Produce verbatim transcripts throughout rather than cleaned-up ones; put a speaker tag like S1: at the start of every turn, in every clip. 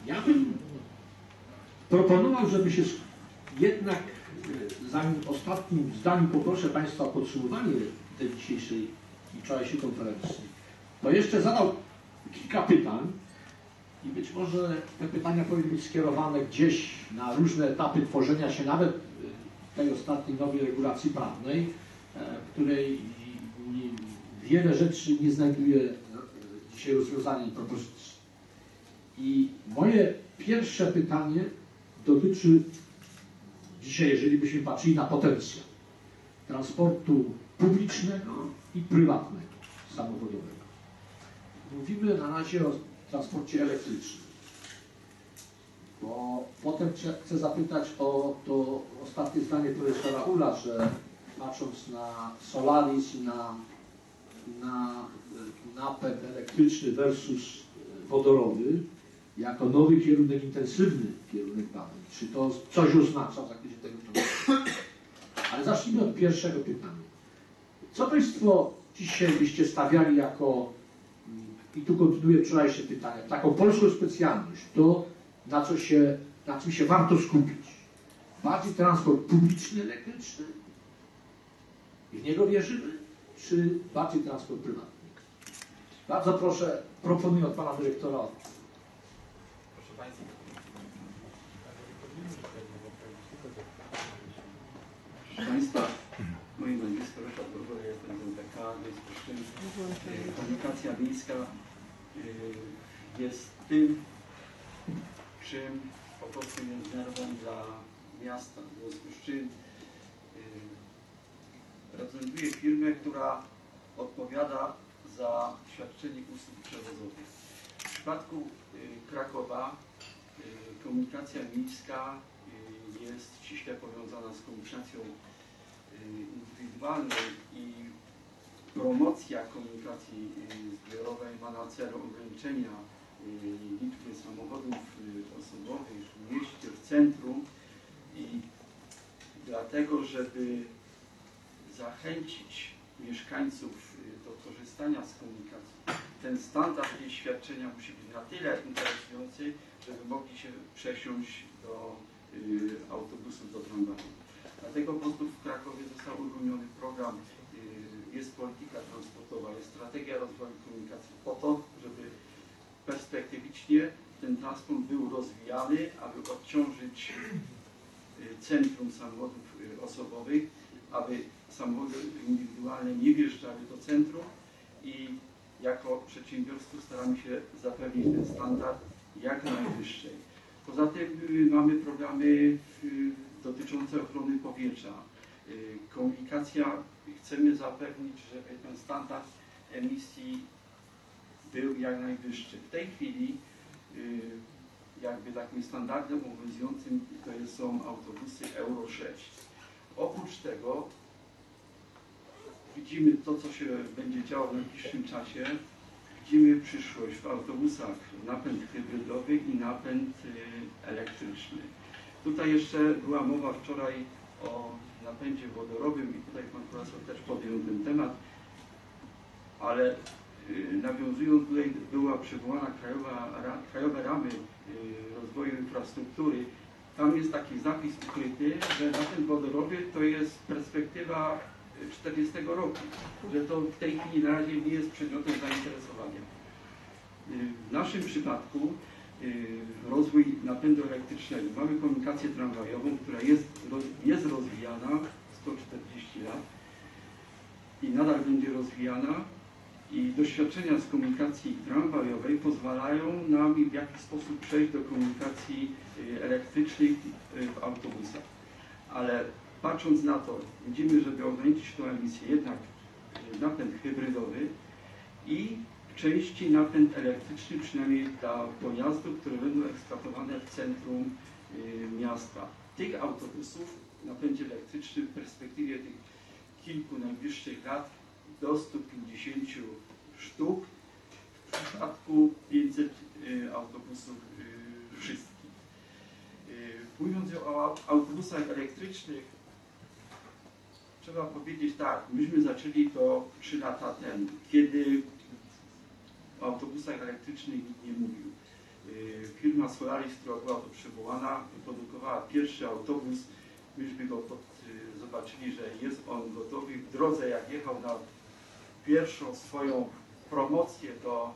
S1: Ja bym proponował, żeby się jednak, zanim ostatnim zdaniem poproszę Państwa o podsumowanie tej dzisiejszej i wczorajszej konferencji, to jeszcze zadał kilka pytań i być może te pytania powinny być skierowane gdzieś na różne etapy tworzenia się nawet tej ostatniej nowej regulacji prawnej, w której wiele rzeczy nie znajduje dzisiaj rozwiązania i propozycji. I moje pierwsze pytanie dotyczy dzisiaj, jeżeli byśmy patrzyli na potencjał transportu publicznego i prywatnego, samochodowego. Mówimy na razie o transporcie elektrycznym, bo potem chcę zapytać o to ostatnie zdanie profesora Ula, że patrząc na Solaris i na, na napęd elektryczny versus wodorowy, jako nowy kierunek, intensywny kierunek badań. Czy to coś oznacza w zakresie tego tematu? Ale zacznijmy od pierwszego pytania. Co Państwo dzisiaj byście stawiali jako, i tu kontynuuję wczorajsze pytanie, taką polską specjalność, to na co się, na czym się warto skupić? Bardziej transport publiczny, elektryczny? I w niego wierzymy? Czy bardziej transport prywatny? Bardzo proszę, proponuję od Pana Dyrektora.
S2: Proszę Państwa. Proszę Państwa, moje nazwisko Ryszard Borgowa, jestem z M P K, w związku z czym komunikacja miejska jest tym, czym po prostu jest nerwem dla miasta. W związku z czym reprezentuję firmę, która odpowiada za świadczenie usług przewozowych. W przypadku Krakowa komunikacja miejska jest ściśle powiązana z komunikacją indywidualną i promocja komunikacji zbiorowej ma na celu ograniczenia liczby samochodów osobowych w mieście, w centrum i dlatego, żeby zachęcić mieszkańców do korzystania z komunikacji, ten standard jej świadczenia musi być na tyle interesujący, żeby mogli się przesiąść do y, autobusów, do tramwaju. Dlatego po prostu w Krakowie został uruchomiony program, y, jest polityka transportowa, jest strategia rozwoju komunikacji po to, żeby perspektywicznie ten transport był rozwijany, aby odciążyć y, centrum samochodów y, osobowych, aby samochody indywidualne nie wjeżdżały do centrum i jako przedsiębiorstwo staramy się zapewnić ten standard jak najwyższej. Poza tym mamy programy dotyczące ochrony powietrza. Komunikacja, chcemy zapewnić, żeby ten standard emisji był jak najwyższy. W tej chwili jakby takim standardem obowiązującym to są autobusy Euro sześć. Oprócz tego widzimy to, co się będzie działo w najbliższym czasie. Widzimy przyszłość w autobusach, napęd hybrydowy i napęd elektryczny. Tutaj jeszcze była mowa wczoraj o napędzie wodorowym i tutaj pan profesor też podjął ten temat, ale nawiązując tutaj, była przywołana Krajowa, Krajowe Ramy Rozwoju Infrastruktury. Tam jest taki zapis ukryty, że napęd wodorowy to jest perspektywa czterdziestego roku, że to w tej chwili na razie nie jest przedmiotem zainteresowania. W naszym przypadku rozwój napędu elektrycznego. Mamy komunikację tramwajową, która jest, jest rozwijana sto czterdzieści lat i nadal będzie rozwijana i doświadczenia z komunikacji tramwajowej pozwalają nam w jakiś sposób przejść do komunikacji elektrycznej w autobusach. Ale patrząc na to, widzimy, żeby ograniczyć tę emisję, jednak napęd hybrydowy i w części napęd elektryczny, przynajmniej dla pojazdów, które będą eksploatowane w centrum miasta. Tych autobusów w napędzie elektrycznym w perspektywie tych kilku najbliższych lat do stu pięćdziesięciu sztuk, w przypadku pięćset autobusów wszystkich. Mówiąc o autobusach elektrycznych, trzeba powiedzieć tak, myśmy zaczęli to trzy lata temu, kiedy o autobusach elektrycznych nikt nie mówił. Firma firma Solaris, która była tu przywołana, wyprodukowała pierwszy autobus. Myśmy go pod, zobaczyli, że jest on gotowy. W drodze, jak jechał na pierwszą swoją promocję do,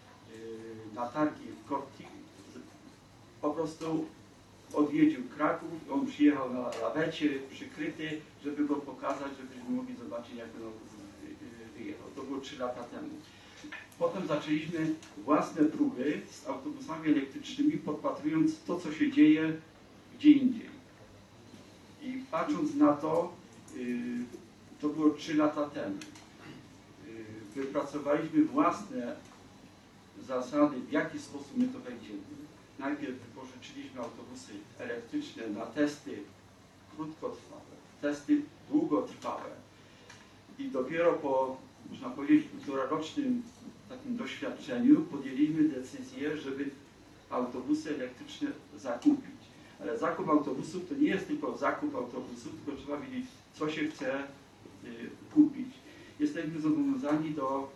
S2: na targi w Korti, po prostu odwiedził Kraków. On przyjechał na lawecie przykryty, żeby go pokazać, żebyśmy mogli zobaczyć, jak ten autobus wyjechał. To było trzy lata temu. Potem zaczęliśmy własne próby z autobusami elektrycznymi, podpatrując to, co się dzieje gdzie indziej. I patrząc na to, to było trzy lata temu, wypracowaliśmy własne zasady, w jaki sposób my to wejdziemy. Najpierw wypożyczyliśmy autobusy elektryczne na testy krótkotrwałe, testy długotrwałe. I dopiero po, można powiedzieć, półtorarocznym takim doświadczeniu podjęliśmy decyzję, żeby autobusy elektryczne zakupić. Ale zakup autobusów to nie jest tylko zakup autobusów, tylko trzeba wiedzieć, co się chce y, kupić. Jesteśmy zobowiązani do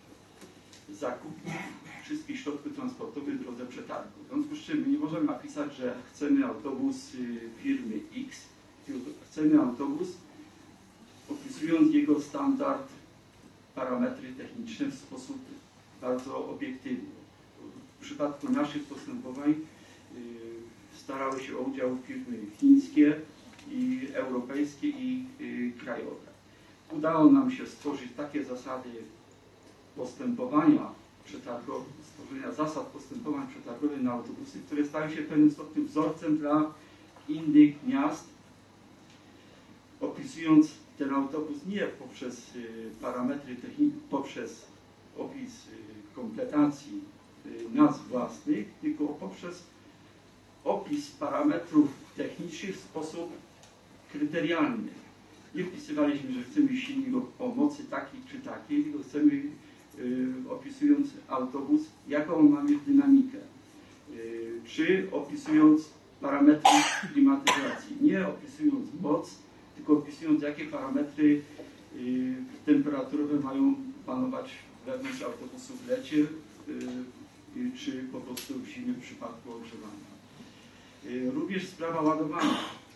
S2: zakupu wszystkich środków transportowych w drodze przetargu. W związku z czym my nie możemy napisać, że chcemy autobus y, firmy X, tylko chcemy autobus, opisując jego standard, parametry techniczne w sposób bardzo obiektywny. W przypadku naszych postępowań y, starały się o udział firmy chińskie, i europejskie i y, krajowe. Udało nam się stworzyć takie zasady postępowania przetargowych, stworzenia zasad postępowań przetargowych na autobusy, które stały się w pewnym stopniu wzorcem dla innych miast, opisując ten autobus nie poprzez y, parametry techniczne, poprzez opis y, kompletacji y, nazw własnych, tylko poprzez opis parametrów technicznych w sposób kryterialny. Nie wpisywaliśmy, że chcemy silnik o, o mocy takiej czy takiej, tylko chcemy, y, opisując autobus, jaką on ma mieć dynamikę. Y, czy opisując parametry klimatyzacji. Nie opisując moc, tylko opisując, jakie parametry y, temperaturowe mają panować wewnątrz autobusu w lecie, y, y, czy po prostu w zimie w przypadku ogrzewania. Y, również sprawa ładowania.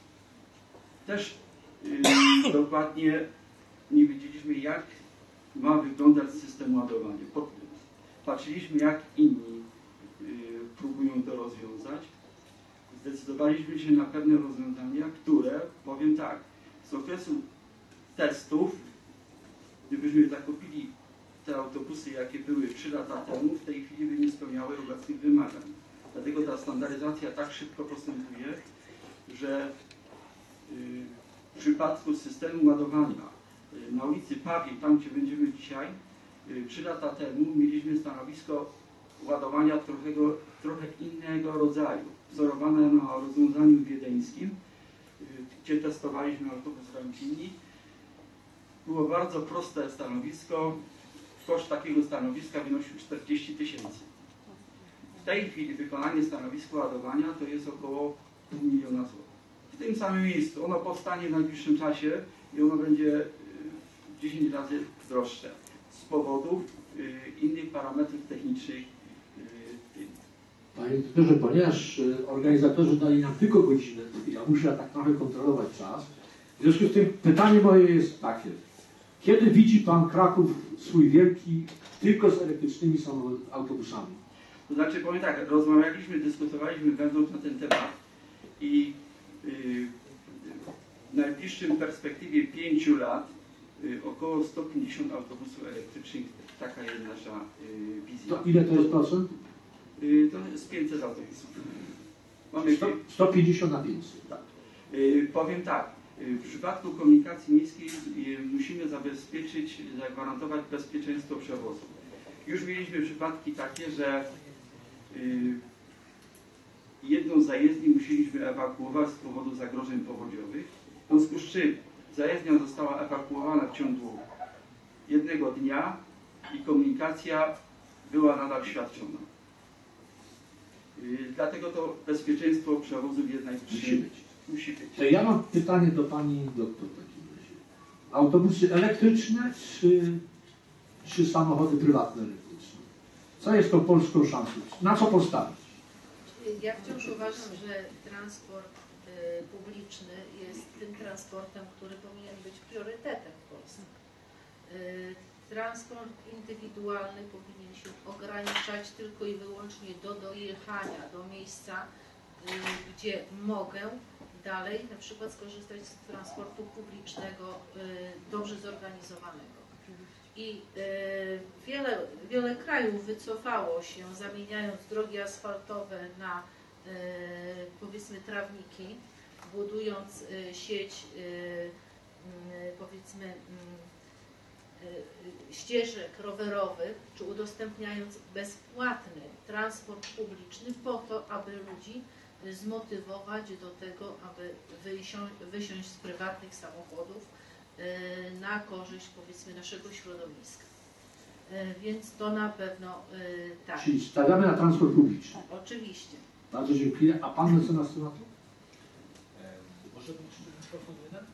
S2: Też y, dokładnie nie wiedzieliśmy, jak ma wyglądać system ładowania. Patrzyliśmy, jak inni y, próbują to rozwiązać. Zdecydowaliśmy się na pewne rozwiązania, które, powiem tak, z okresu testów, gdybyśmy zakupili te autobusy, jakie były trzy lata temu, w tej chwili by nie spełniały obecnych wymagań. Dlatego ta standaryzacja tak szybko postępuje, że w przypadku systemu ładowania na ulicy Pawiej, tam gdzie będziemy dzisiaj, trzy lata temu mieliśmy stanowisko ładowania trochę, trochę innego rodzaju, wzorowane na rozwiązaniu wiedeńskim, gdzie testowaliśmy autobus Rampini. Było bardzo proste stanowisko. Koszt takiego stanowiska wynosił czterdzieści tysięcy. W tej chwili wykonanie stanowiska ładowania to jest około pół miliona złotych. W tym samym miejscu. Ono powstanie w najbliższym czasie i ono będzie dziesięć razy droższe z powodów innych parametrów technicznych.
S1: Panie doktorze, ponieważ organizatorzy dali nam tylko godzinę, ja muszę tak trochę kontrolować czas. W związku z tym pytanie moje jest takie. Kiedy widzi Pan Kraków swój wielki tylko z elektrycznymi autobusami?
S2: To znaczy, powiem tak, rozmawialiśmy, dyskutowaliśmy wewnątrz na ten temat i yy, w najbliższym perspektywie pięciu lat yy, około sto pięćdziesiąt autobusów elektrycznych, taka jest nasza yy, wizja.
S1: To ile to jest procent?
S2: Yy, to jest pięćset autobusów. Mamy
S1: sto, sto pięćdziesiąt na pięćset.
S2: Tak. Yy, powiem tak, yy, w przypadku komunikacji miejskiej yy, musimy zabezpieczyć, zagwarantować bezpieczeństwo przewozu. Już mieliśmy przypadki takie, że jedną z zajezdni musieliśmy ewakuować z powodu zagrożeń powodziowych, w związku z czym zajezdnia została ewakuowana w ciągu jednego dnia i komunikacja była nadal świadczona. Dlatego to bezpieczeństwo przewozów jest najwyższe.
S1: Musi być.
S2: Musi być.
S1: To ja mam pytanie do Pani doktor w takim razie. Autobusy elektryczne czy, czy samochody prywatne elektryczne? Co jest tą polską szansą? Na co postawić?
S3: Ja wciąż uważam, że transport y, publiczny jest tym transportem, który powinien być priorytetem w Polsce. Y, transport indywidualny powinien się ograniczać tylko i wyłącznie do dojechania do miejsca, y, gdzie mogę dalej na przykład skorzystać z transportu publicznego y, dobrze zorganizowanego. I y, wiele, wiele krajów wycofało się, zamieniając drogi asfaltowe na y, powiedzmy trawniki, budując y, sieć y, y, powiedzmy y, y, ścieżek rowerowych, czy udostępniając bezpłatny transport publiczny po to, aby ludzi zmotywować do tego, aby wysiąść, wysiąść z prywatnych samochodów na korzyść powiedzmy naszego środowiska. Więc to na pewno tak.
S1: Czyli stawiamy na transport publiczny.
S3: Oczywiście.
S1: Bardzo dziękuję. A Pan mecenas tematu? Może być mikrofon jeden?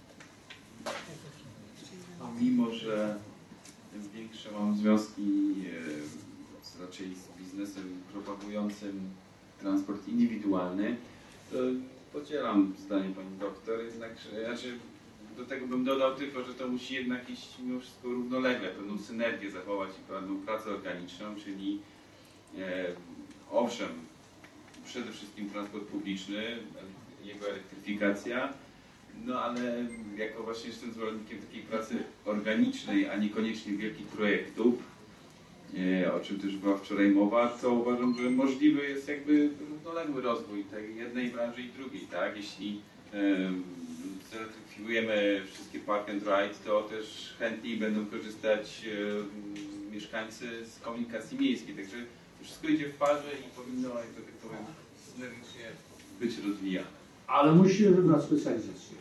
S4: Mimo, że większe mam związki e, raczej z biznesem propagującym transport indywidualny, to podzielam zdanie pani doktor, jednakże znaczy, do tego bym dodał tylko, że to musi jednak iść mimo wszystko równolegle, pewną synergię zachować i pewną pracę organiczną, czyli e, owszem, przede wszystkim transport publiczny, jego elektryfikacja, no ale jako właśnie jestem zwolennikiem takiej pracy organicznej, a niekoniecznie wielkich projektów, e, o czym też była wczoraj mowa, to uważam, że możliwy jest jakby równoległy rozwój tej jednej branży i drugiej, tak? Jeśli e, zelektryfikujemy wszystkie park and ride, to też chętniej będą korzystać e, mieszkańcy z komunikacji miejskiej, także to wszystko idzie w parze i powinno, jakby tak powiem, synergicznie być rozwijane.
S1: Ale musimy wybrać specjalizację.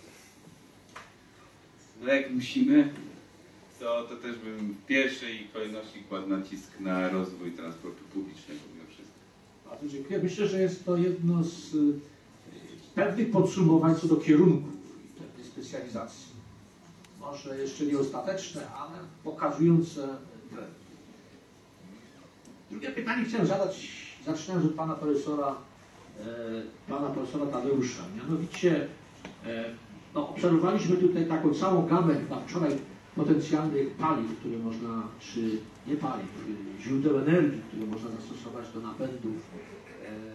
S4: No jak musimy, to, to też bym w pierwszej kolejności kładł nacisk na rozwój transportu publicznego mimo wszystko.
S1: Bardzo dziękuję. Myślę, że jest to jedno z y, pewnych podsumowań co do kierunków tej specjalizacji. Może jeszcze nie ostateczne, ale pokazujące trend. Drugie pytanie chciałem zadać, zaczynając od pana profesora, e, pana profesora Tadeusza. Mianowicie e, no, obserwowaliśmy tutaj taką całą gamę chyba wczoraj potencjalnych paliw, które można, czy nie paliw, źródeł energii, które można zastosować do napędów e, e,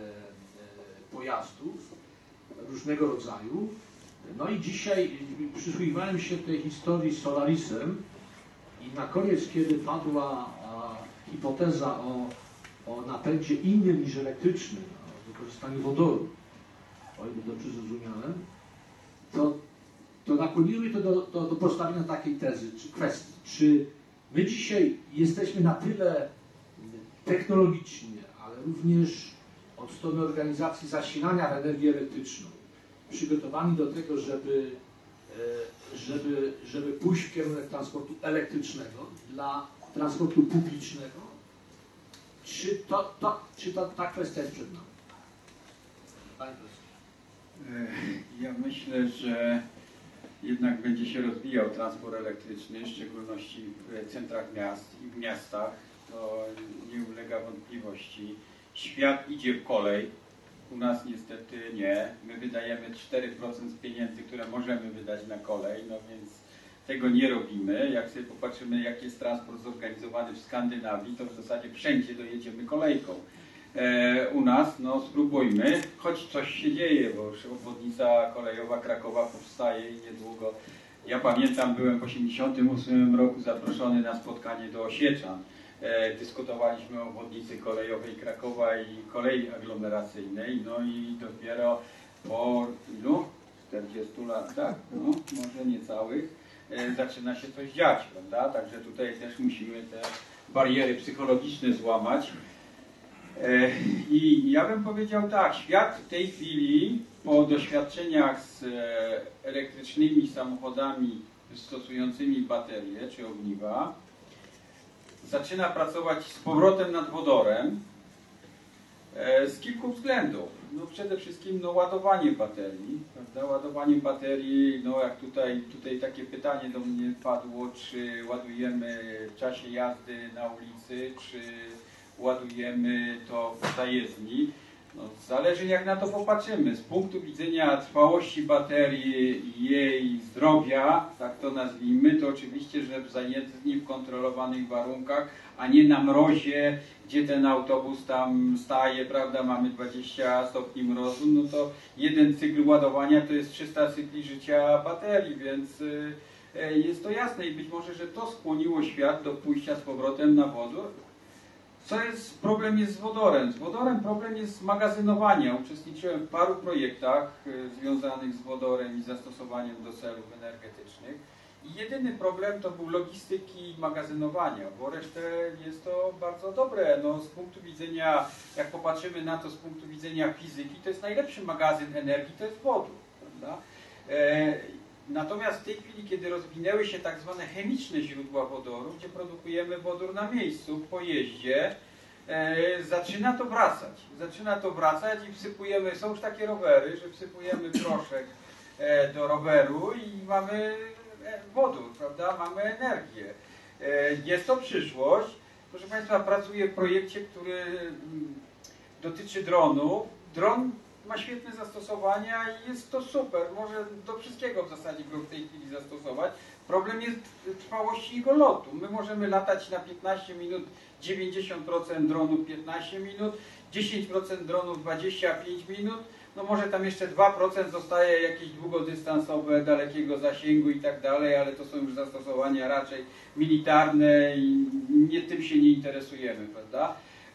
S1: pojazdów różnego rodzaju. No i dzisiaj przysłuchiwałem się tej historii z Solarisem i na koniec, kiedy padła a, hipoteza o, o napędzie innym niż elektrycznym, o wykorzystaniu wodoru, o ile dobrze zrozumiałem, to, to nakłoniło mnie to do, do, do postawienia takiej tezy, czy kwestii, czy my dzisiaj jesteśmy na tyle technologicznie, ale również od strony organizacji zasilania w energię elektryczną przygotowani do tego, żeby, żeby, żeby pójść w kierunek transportu elektrycznego dla transportu publicznego, czy, to, to, czy to, ta kwestia jest przed nami? Panie profesorze.
S5: Ja myślę, że jednak będzie się rozwijał transport elektryczny, w szczególności w centrach miast i w miastach. To nie ulega wątpliwości. Świat idzie w kolej. U nas niestety nie. My wydajemy cztery procent z pieniędzy, które możemy wydać na kolej, no więc tego nie robimy. Jak sobie popatrzymy, jak jest transport zorganizowany w Skandynawii, to w zasadzie wszędzie dojedziemy kolejką. E, u nas, no spróbujmy, choć coś się dzieje, bo już obwodnica kolejowa Krakowa powstaje i niedługo. Ja pamiętam, byłem w osiemdziesiątym ósmym roku zaproszony na spotkanie do Osieczan. E, dyskutowaliśmy o obwodnicy kolejowej Krakowa i kolei aglomeracyjnej, no i dopiero po ilu? czterdziestu latach, no może niecałych, e, zaczyna się coś dziać, prawda? Także tutaj też musimy te bariery psychologiczne złamać. E, I ja bym powiedział tak, świat w tej chwili po doświadczeniach z e, elektrycznymi samochodami stosującymi baterie czy ogniwa zaczyna pracować z powrotem nad wodorem e, z kilku względów. No przede wszystkim no, ładowanie baterii, prawda? Ładowanie baterii, no jak tutaj, tutaj takie pytanie do mnie padło, czy ładujemy w czasie jazdy na ulicy, czy ładujemy to w zajezdni. No, zależy jak na to popatrzymy. Z punktu widzenia trwałości baterii i jej zdrowia, tak to nazwijmy, to oczywiście, że w zajezdni, w kontrolowanych warunkach, a nie na mrozie, gdzie ten autobus tam staje, prawda, mamy dwadzieścia stopni mrozu, no to jeden cykl ładowania to jest trzysta cykli życia baterii, więc y, y, jest to jasne i być może, że to skłoniło świat do pójścia z powrotem na wodór. Co jest, problem jest z wodorem? Z wodorem problem jest z magazynowania. Uczestniczyłem w paru projektach y, związanych z wodorem i zastosowaniem do celów energetycznych. I jedyny problem to był logistyki i magazynowania, bo resztę jest to bardzo dobre. No, z punktu widzenia, jak popatrzymy na to z punktu widzenia fizyki, to jest najlepszy magazyn energii, to jest wodór, prawda? E, Natomiast w tej chwili, kiedy rozwinęły się tak zwane chemiczne źródła wodoru, gdzie produkujemy wodór na miejscu, w pojeździe, e, zaczyna to wracać. Zaczyna to wracać i wsypujemy, są już takie rowery, że wsypujemy proszek e, do roweru i mamy wodór, prawda? Mamy energię. E, jest to przyszłość. Proszę Państwa, pracuję w projekcie, który mm, dotyczy dronów. Dron ma świetne zastosowania i jest to super. Może do wszystkiego w zasadzie go w tej chwili zastosować. Problem jest w trwałości jego lotu. My możemy latać na piętnaście minut, dziewięćdziesiąt procent dronów piętnaście minut, dziesięć procent dronów dwadzieścia pięć minut. No może tam jeszcze dwa procent zostaje jakieś długodystansowe, dalekiego zasięgu i tak dalej, ale to są już zastosowania raczej militarne i nie, tym się nie interesujemy, prawda?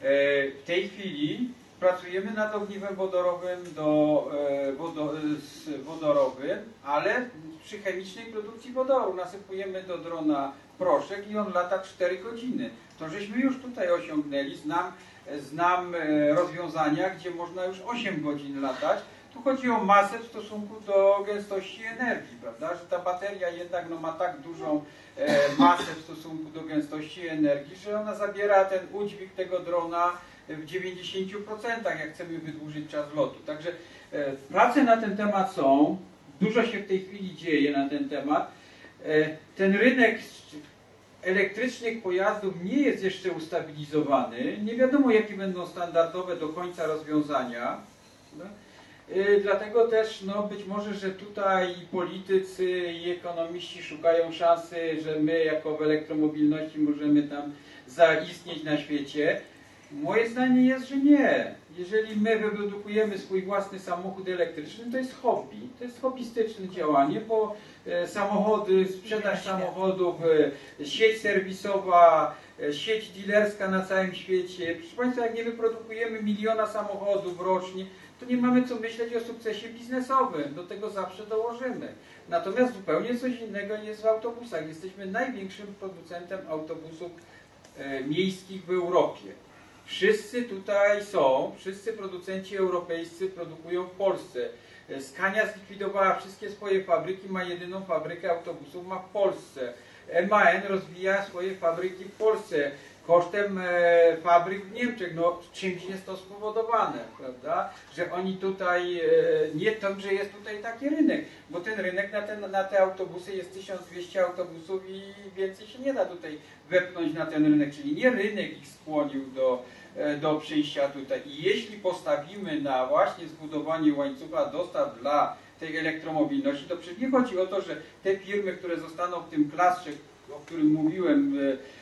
S5: W tej chwili pracujemy nad ogniwem wodorowym do, wodo, wodorowym, ale przy chemicznej produkcji wodoru nasypujemy do drona proszek i on lata cztery godziny. To żeśmy już tutaj osiągnęli, znam, znam rozwiązania, gdzie można już osiem godzin latać. Tu chodzi o masę w stosunku do gęstości energii, prawda? Że ta bateria jednak no, ma tak dużą e, masę w stosunku do gęstości energii, że ona zabiera ten udźwig tego drona w dziewięćdziesięciu procentach, jak chcemy wydłużyć czas lotu. Także e, prace na ten temat są, dużo się w tej chwili dzieje na ten temat. E, ten rynek elektrycznych pojazdów nie jest jeszcze ustabilizowany. Nie wiadomo, jakie będą standardowe do końca rozwiązania. No? E, dlatego też no, być może, że tutaj i politycy i ekonomiści szukają szansy, że my jako w elektromobilności możemy tam zaistnieć na świecie. Moje zdanie jest, że nie. Jeżeli my wyprodukujemy swój własny samochód elektryczny, to jest hobby. To jest hobbystyczne działanie, bo e, samochody, sprzedaż samochodów, e, sieć serwisowa, e, sieć dealerska na całym świecie. Proszę Państwa, jak nie wyprodukujemy miliona samochodów rocznie, to nie mamy co myśleć o sukcesie biznesowym. Do tego zawsze dołożymy. Natomiast zupełnie coś innego jest w autobusach. Jesteśmy największym producentem autobusów e, miejskich w Europie. Wszyscy tutaj są, wszyscy producenci europejscy produkują w Polsce. Scania zlikwidowała wszystkie swoje fabryki, ma jedyną fabrykę autobusów, ma w Polsce. M A N rozwija swoje fabryki w Polsce kosztem e, fabryk w Niemczech. No czymś jest to spowodowane, prawda? Że oni tutaj, e, nie to, że jest tutaj taki rynek, bo ten rynek na, ten, na te autobusy jest tysiąc dwieście autobusów i więcej się nie da tutaj wepchnąć na ten rynek, czyli nie rynek ich skłonił do, e, do przyjścia tutaj. I jeśli postawimy na właśnie zbudowanie łańcucha dostaw dla tej elektromobilności, to przecież nie chodzi o to, że te firmy, które zostaną w tym klastrze, o którym mówiłem,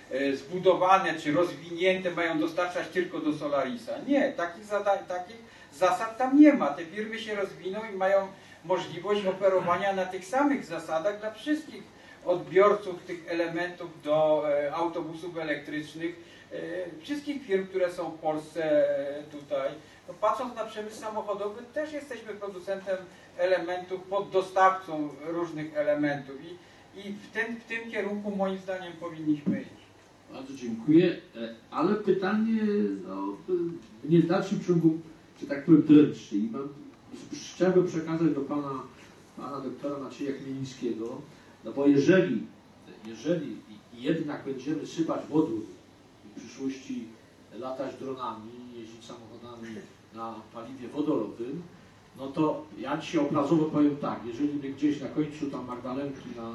S5: zbudowane czy rozwinięte, mają dostarczać tylko do Solarisa. Nie, takich, zadań, takich zasad tam nie ma. Te firmy się rozwiną i mają możliwość operowania na tych samych zasadach dla wszystkich odbiorców tych elementów do e, autobusów elektrycznych, e, wszystkich firm, które są w Polsce e, tutaj. No, patrząc na przemysł samochodowy, też jesteśmy producentem elementów, poddostawcą różnych elementów i, i w, ten, w tym kierunku moim zdaniem powinniśmy iść.
S1: Bardzo dziękuję, ale pytanie no, w niedalszym ciągu, że tak powiem, dręczy. I mam, chciałbym przekazać do pana, pana doktora Macieja Chmielińskiego, no bo jeżeli, jeżeli jednak będziemy sypać wodór i w przyszłości latać dronami, jeździć samochodami na paliwie wodorowym, no to ja dzisiaj obrazowo powiem tak, jeżeli by gdzieś na końcu tam Magdalenki, na,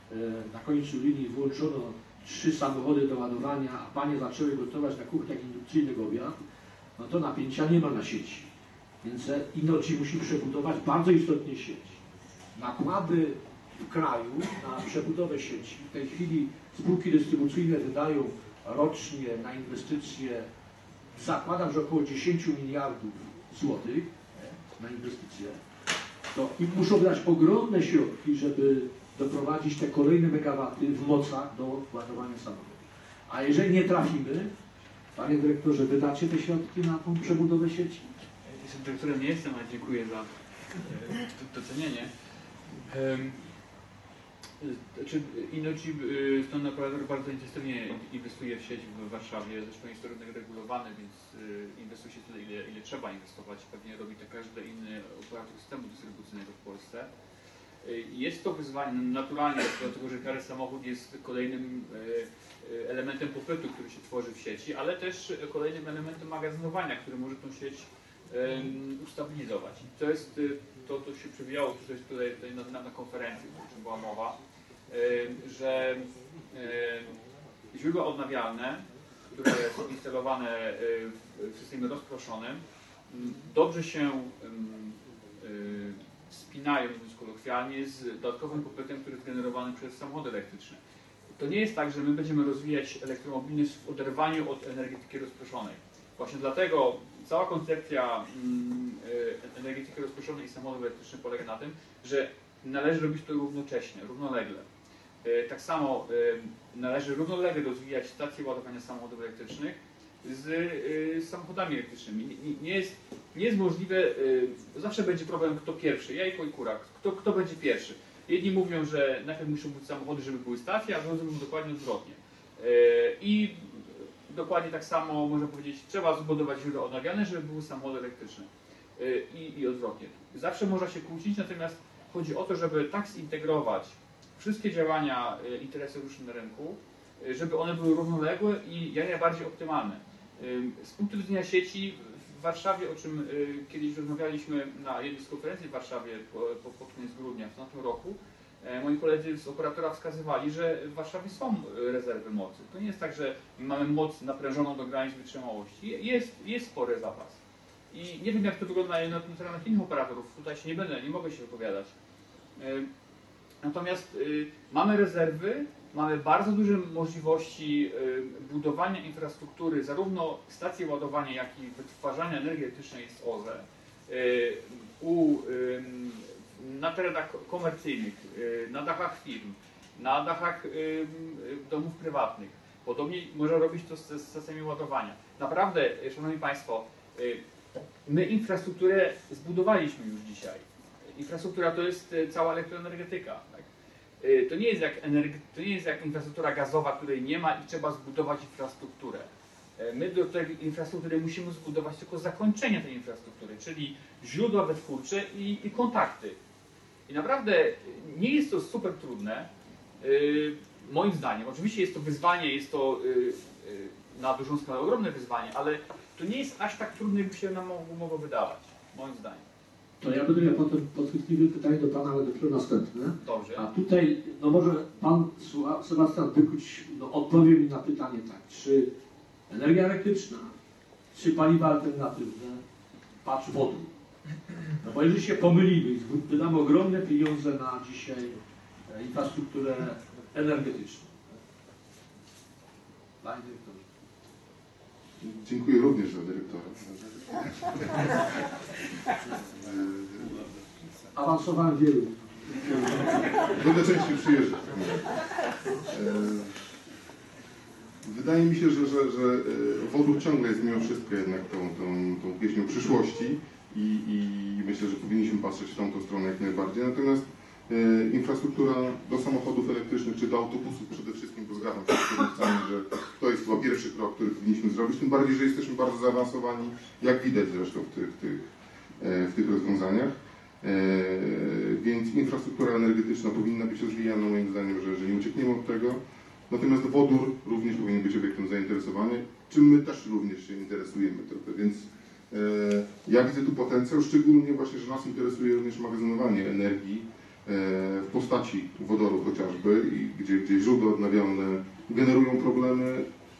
S1: na końcu linii włączono trzy samochody do ładowania, a panie zaczęły gotować na kuchniach indukcyjnych obiad, no to napięcia nie ma na sieci. Więc Innogy musi przebudować bardzo istotnie sieć. Nakłady w kraju na przebudowę sieci. W tej chwili spółki dystrybucyjne wydają rocznie na inwestycje, zakładam, że około dziesięć miliardów złotych na inwestycje. To im muszą wydać ogromne środki, żeby doprowadzić te kolejne megawaty w mocach do ładowania samochodów. A jeżeli nie trafimy, panie dyrektorze, wydacie te środki na tą przebudowę sieci?
S6: Jestem dyrektorem, nie jestem, ale dziękuję za e, docenienie. Um, Znaczy, Innogy, Stone Operator bardzo intensywnie inwestuje w sieć w Warszawie, zresztą jest to rynek regulowany, więc inwestuje się tyle, ile, ile trzeba inwestować. Pewnie robi to każdy inny operator systemu dystrybucyjnego w Polsce. Jest to wyzwanie naturalnie, dlatego że każdy samochód jest kolejnym elementem popytu, który się tworzy w sieci, ale też kolejnym elementem magazynowania, który może tą sieć ustabilizować. I to jest to, co się przewijało tutaj, tutaj na, na, na konferencji, o czym była mowa, że źródła odnawialne, które są instalowane w systemie rozproszonym, dobrze się spinają, mówiąc kolokwialnie, z dodatkowym popytem, który jest generowany przez samochody elektryczne. To nie jest tak, że my będziemy rozwijać elektromobilność w oderwaniu od energetyki rozproszonej. Właśnie dlatego cała koncepcja energetyki rozproszonej i samochodów elektrycznych polega na tym, że należy robić to równocześnie, równolegle. Tak samo należy równolegle rozwijać stacje ładowania samochodów elektrycznych z samochodami elektrycznymi. Nie jest, nie jest możliwe, zawsze będzie problem, kto pierwszy, jajko i kura, kto, kto będzie pierwszy. Jedni mówią, że najpierw muszą być samochody, żeby były stacje, a drudzy mówią dokładnie odwrotnie. I dokładnie tak samo można powiedzieć, trzeba zbudować źródła odnawialne, żeby były samochody elektryczne. I, I odwrotnie. Zawsze można się kłócić, natomiast chodzi o to, żeby tak zintegrować wszystkie działania interesariuszy na rynku, żeby one były równoległe i jak najbardziej optymalne. Z punktu widzenia sieci w Warszawie, o czym kiedyś rozmawialiśmy na jednej z konferencji w Warszawie pod po, po koniec grudnia w tamtym roku, moi koledzy z operatora wskazywali, że w Warszawie są rezerwy mocy. To nie jest tak, że mamy moc naprężoną do granic wytrzymałości. Jest, jest spory zapas. I nie wiem, jak to wygląda na terenach innych operatorów. Tutaj się nie będę, nie mogę się wypowiadać. Natomiast mamy rezerwy, mamy bardzo duże możliwości budowania infrastruktury, zarówno stacji ładowania, jak i wytwarzania energii elektrycznej z O Z E. U, na terenach komercyjnych, na dachach firm, na dachach domów prywatnych. Podobnie można robić to z stacjami ładowania. Naprawdę, Szanowni Państwo, my infrastrukturę zbudowaliśmy już dzisiaj. Infrastruktura to jest cała elektroenergetyka. Tak? To, nie jest jak to nie jest jak infrastruktura gazowa, której nie ma i trzeba zbudować infrastrukturę. My do tej infrastruktury musimy zbudować tylko zakończenie tej infrastruktury, czyli źródła wytwórcze i, i kontakty. I naprawdę nie jest to super trudne, yy, moim zdaniem. Oczywiście jest to wyzwanie, jest to yy, yy, na dużą skalę ogromne wyzwanie, ale to nie jest aż tak trudne, jakby się nam mogło wydawać, moim zdaniem.
S1: To ja będę miał potem podchwytliwe pytanie do pana redaktora następne.
S6: Dobrze.
S1: A tutaj, no może pan Sebastian Wykuć no, odpowie mi na pytanie tak, czy energia elektryczna, czy paliwa alternatywne, patrz wodór. No bo jeżeli się pomylimy i wydamy ogromne pieniądze na dzisiaj infrastrukturę energetyczną. Panie dyrektorze.
S7: Dziękuję również za dyrektora.
S1: Awansowałem wielu.
S7: Będę częściej przyjeżdżać. Wydaje mi się, że, że, że wodór ciągle jest mimo wszystko jednak tą, tą, tą pieśnią przyszłości i, i myślę, że powinniśmy patrzeć w tamtą stronę jak najbardziej. Natomiast e, infrastruktura do samochodów elektrycznych czy do autobusów przede wszystkim, bo zgadzam się z kierowcami, że to jest chyba pierwszy krok, który powinniśmy zrobić, tym bardziej, że jesteśmy bardzo zaawansowani, jak widać zresztą w tych, tych, e, w tych rozwiązaniach. E, więc infrastruktura energetyczna powinna być rozwijana, moim zdaniem, że, że nie uciekniemy od tego. Natomiast wodór również powinien być obiektem zainteresowania, czym my też również się interesujemy trochę, więc e, ja widzę tu potencjał, szczególnie właśnie, że nas interesuje również magazynowanie energii e, w postaci wodoru chociażby, i gdzie, gdzie źródła odnawialne generują problemy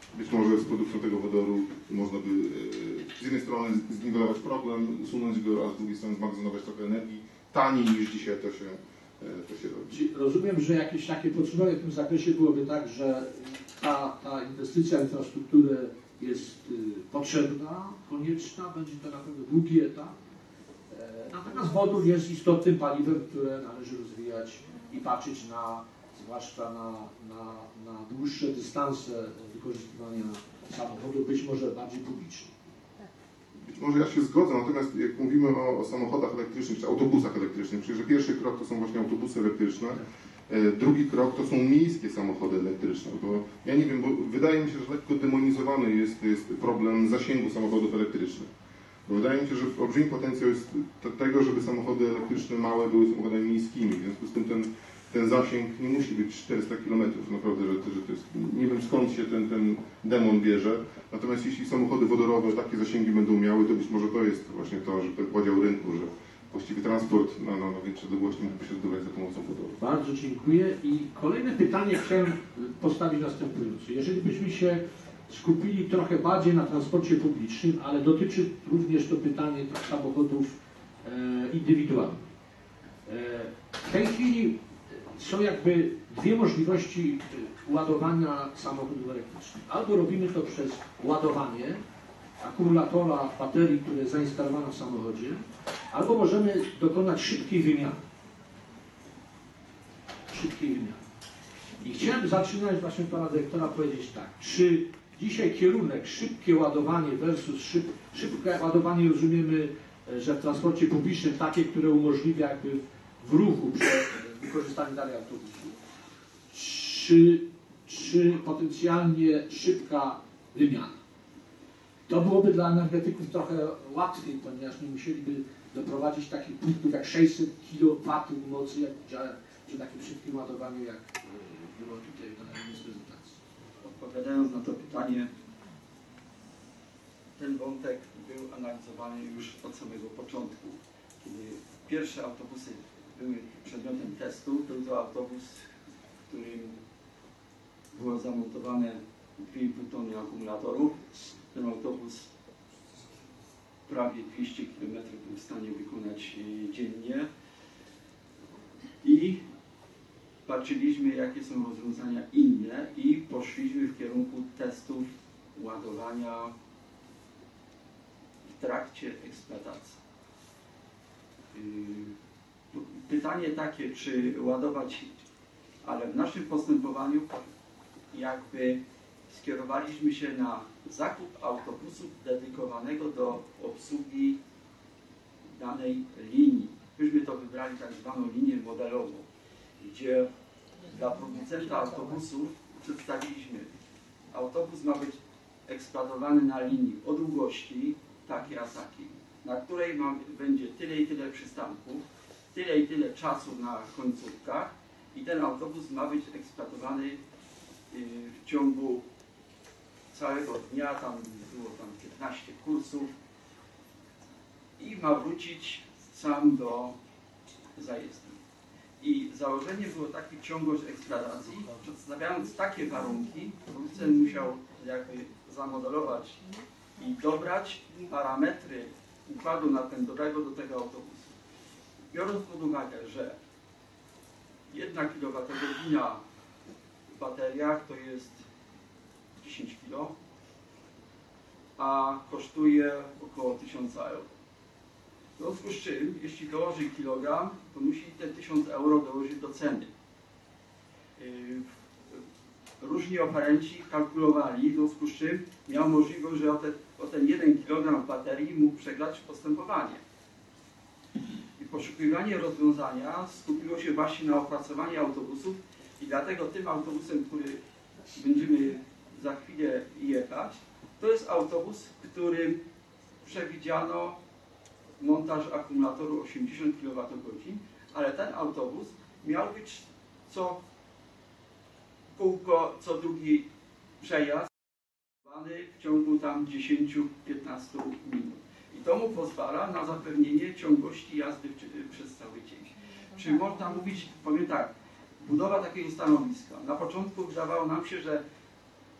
S7: być może z produkcją tego wodoru można by e, z jednej strony zniwelować problem, usunąć go, a z drugiej strony zmagazynować trochę energii taniej niż dzisiaj to się, e, to się robi.
S1: Czyli rozumiem, że jakieś takie podsumowanie w tym zakresie byłoby tak, że ta, ta inwestycja w infrastrukturę jest y, potrzebna, konieczna, będzie to na pewno długi etap. E, natomiast wodór jest istotnym paliwem, które należy rozwijać i patrzeć na, zwłaszcza na, na, na dłuższe dystanse wykorzystywania samochodu, być może bardziej publicznie.
S7: Być może ja się zgodzę, natomiast jak mówimy o, o samochodach elektrycznych czy autobusach elektrycznych, czyli że pierwszy krok to są właśnie autobusy elektryczne, e, drugi krok to są miejskie samochody elektryczne, bo ja nie wiem, bo wydaje mi się, że lekko demonizowany jest, jest problem zasięgu samochodów elektrycznych. Bo wydaje mi się, że olbrzymi potencjał jest te, tego, żeby samochody elektryczne małe były samochodami miejskimi, w związku z tym ten, ten zasięg nie musi być czterysta kilometrów, naprawdę, że, że to jest, nie wiem skąd się ten, ten demon bierze, natomiast jeśli samochody wodorowe takie zasięgi będą miały, to być może to jest właśnie to, że ten podział rynku, że właściwie transport na, na, na większe odległości mógłby się odbywać za pomocą wodoru.
S1: Bardzo dziękuję i kolejne pytanie chciałem postawić następujące. Jeżeli byśmy się skupili trochę bardziej na transporcie publicznym, ale dotyczy również to pytanie samochodów e, indywidualnych. E, w tej chwili są jakby dwie możliwości ładowania samochodów elektrycznych. Albo robimy to przez ładowanie akumulatora baterii, które jest zainstalowane w samochodzie, albo możemy dokonać szybkiej wymiany. Szybkiej wymiany. I chciałem zaczynać właśnie pana dyrektora powiedzieć tak, czy dzisiaj kierunek szybkie ładowanie versus szyb, szybkie ładowanie rozumiemy, że w transporcie publicznym takie, które umożliwia jakby w ruchu przy wykorzystaniu dalej autobusu, czy, czy potencjalnie szybka wymiana. To byłoby dla energetyków trochę łatwiej, ponieważ nie musieliby doprowadzić takich punktów jak sześćset kilowatów mocy, jak działa przy takim szybkim ładowaniu, jak było tutaj na jednej z prezentacji.
S2: Odpowiadając na to pytanie, ten wątek był analizowany już od samego początku. Kiedy pierwsze autobusy były przedmiotem testu, był to autobus, w którym było zamontowane dwie i pół tony akumulatorów. Ten autobus prawie dwieście kilometrów był w stanie wykonać dziennie i patrzyliśmy, jakie są rozwiązania inne i poszliśmy w kierunku testów ładowania w trakcie eksploatacji. Pytanie takie, czy ładować, ale w naszym postępowaniu jakby skierowaliśmy się na zakup autobusu dedykowanego do obsługi danej linii. Myśmy to wybrali tak zwaną linię modelową, gdzie dla producenta autobusów przedstawiliśmy, autobus ma być eksploatowany na linii o długości takiej a takiej, na której ma, będzie tyle i tyle przystanków, tyle i tyle czasu na końcówkach i ten autobus ma być eksploatowany w ciągu całego dnia, tam było tam piętnaście kursów i ma wrócić sam do zajezdni. I założenie było takie ciągłość eksploatacji, przedstawiając takie warunki, producent musiał jakby zamodelować i dobrać parametry układu napędowego do tego autobusu. Biorąc pod uwagę, że jedna kilowatogodzina w bateriach to jest dziesięć kilo, a kosztuje około tysiąc euro. W związku z czym, jeśli dołoży kilogram, to musi te tysiąc euro dołożyć do ceny. Różni oferenci kalkulowali, w związku z czym miał możliwość, że o, te, o ten jeden kilogram baterii mógł przegrać postępowanie. I poszukiwanie rozwiązania skupiło się właśnie na opracowaniu autobusów i dlatego tym autobusem, który będziemy za chwilę jechać, to jest autobus, w którym przewidziano montaż akumulatoru osiemdziesiąt kilowatogodzin, ale ten autobus miał być co kółko, co drugi przejazd w ciągu tam dziesięć do piętnastu minut. I to mu pozwala na zapewnienie ciągłości jazdy przez cały dzień. Czyli można mówić, powiem tak, budowa takiego stanowiska. Na początku wydawało nam się, że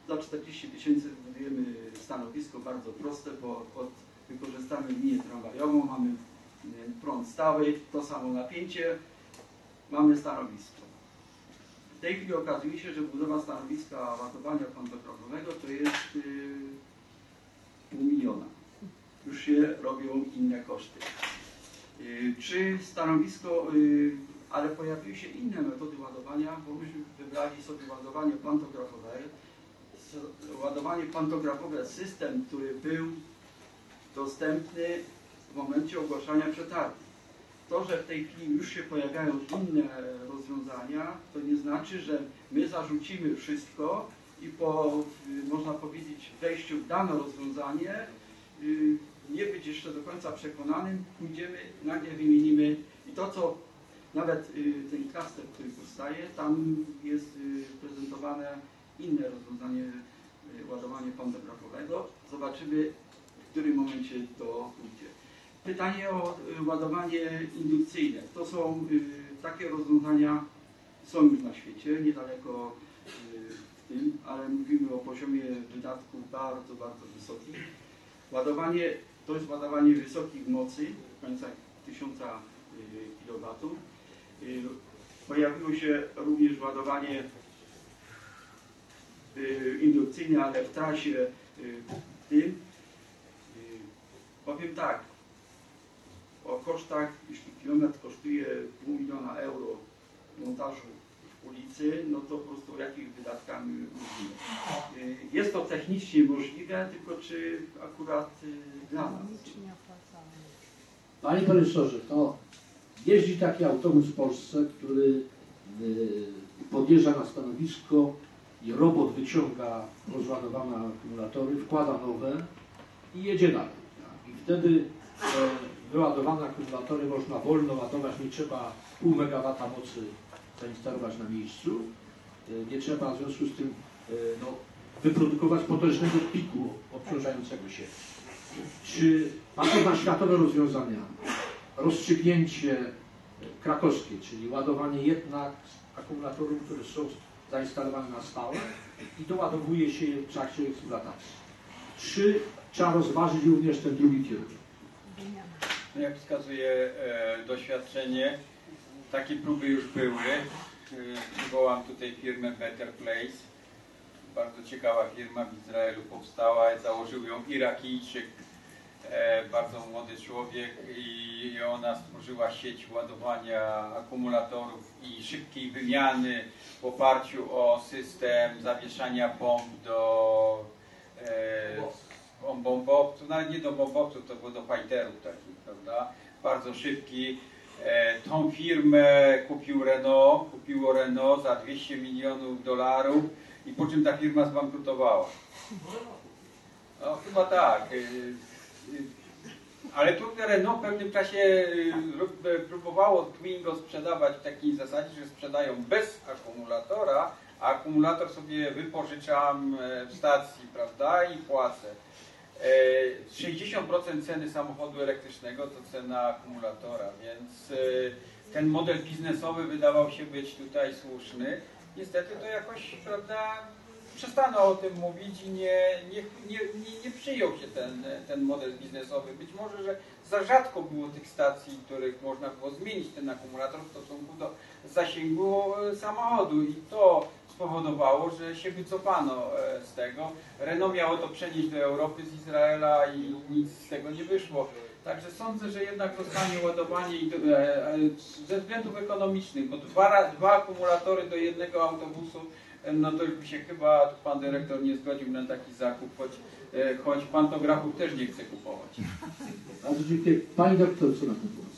S2: za czterdzieści tysięcy wybudujemy stanowisko bardzo proste, bo od, wykorzystamy linię tramwajową, mamy prąd stały, to samo napięcie, mamy stanowisko. W tej chwili okazuje się, że budowa stanowiska ładowania pantografowego to jest yy, pół miliona. Już się robią inne koszty. Yy, czy stanowisko, yy, ale pojawiły się inne metody ładowania, bo myśmy wybrali sobie ładowanie pantografowe. Ładowanie pantografowe, system, który był dostępny w momencie ogłaszania przetargu. To, że w tej chwili już się pojawiają inne rozwiązania, to nie znaczy, że my zarzucimy wszystko i po, można powiedzieć, wejściu w dane rozwiązanie, nie być jeszcze do końca przekonanym, pójdziemy, nagle wymienimy i to, co nawet ten klaster, który powstaje, tam jest prezentowane inne rozwiązanie ładowania pantografowego. Zobaczymy, w którym momencie to pójdzie. Pytanie o ładowanie indukcyjne. To są y, takie rozwiązania, są już na świecie, niedaleko y, w tym, ale mówimy o poziomie wydatków bardzo, bardzo wysokich. Ładowanie to jest ładowanie wysokich mocy, w granicach tysiąca kilowatów. Y, pojawiło się również ładowanie y, indukcyjne, ale w trasie y, tym. Y, powiem tak, o kosztach, jeśli kilometr kosztuje pół miliona euro montażu w ulicy, no to po prostu o jakich wydatkach mówimy. Jest to technicznie możliwe, tylko czy akurat dla nas.
S1: Panie profesorze, to jeździ taki autobus w Polsce, który podjeżdża na stanowisko i robot wyciąga rozładowane akumulatory, wkłada nowe i jedzie dalej. I wtedy wyładowane akumulatory można wolno ładować, nie trzeba pół megawata mocy zainstalować na miejscu, nie trzeba w związku z tym no, wyprodukować potężnego piku obciążającego się. Czy patrząc na światowe rozwiązania, rozstrzygnięcie krakowskie, czyli ładowanie jednak akumulatorów, które są zainstalowane na stałe i doładowuje się je w trakcie eksploatacji. Czy trzeba rozważyć również ten drugi kierunek?
S5: No jak wskazuje e, doświadczenie, takie próby już były. Przywołam tutaj firmę Better Place. Bardzo ciekawa firma w Izraelu powstała, założył ją Irakijczyk, e, bardzo młody człowiek i ona stworzyła sieć ładowania akumulatorów i szybkiej wymiany w oparciu o system zawieszania bomb do e, bombowców, nawet nie do bombowców, to było do fighterów takich, prawda? Bardzo szybki. E, tą firmę kupił Renault, kupiło Renault za dwieście milionów dolarów i po czym ta firma zbankrutowała. No chyba tak. E, e, ale tu Renault w pewnym czasie e, próbowało Twingo sprzedawać w takiej zasadzie, że sprzedają bez akumulatora, a akumulator sobie wypożyczam w stacji, prawda, i płacę. sześćdziesiąt procent ceny samochodu elektrycznego to cena akumulatora, więc ten model biznesowy wydawał się być tutaj słuszny. Niestety to jakoś, prawda, przestano o tym mówić i nie, nie, nie, nie, nie przyjął się ten, ten model biznesowy. Być może, że za rzadko było tych stacji, w których można było zmienić ten akumulator w stosunku do zasięgu samochodu i to spowodowało, że się wycofano z tego. Renault miało to przenieść do Europy z Izraela i nic z tego nie wyszło. Także sądzę, że jednak zostanie ładowanie ze względów ekonomicznych, bo dwa, dwa akumulatory do jednego autobusu, no to już by się chyba pan dyrektor nie zgodził na taki zakup, choć, choć pantografów też nie chce kupować.
S1: Bardzo dziękuję. Pani doktor, co na ten pomysł?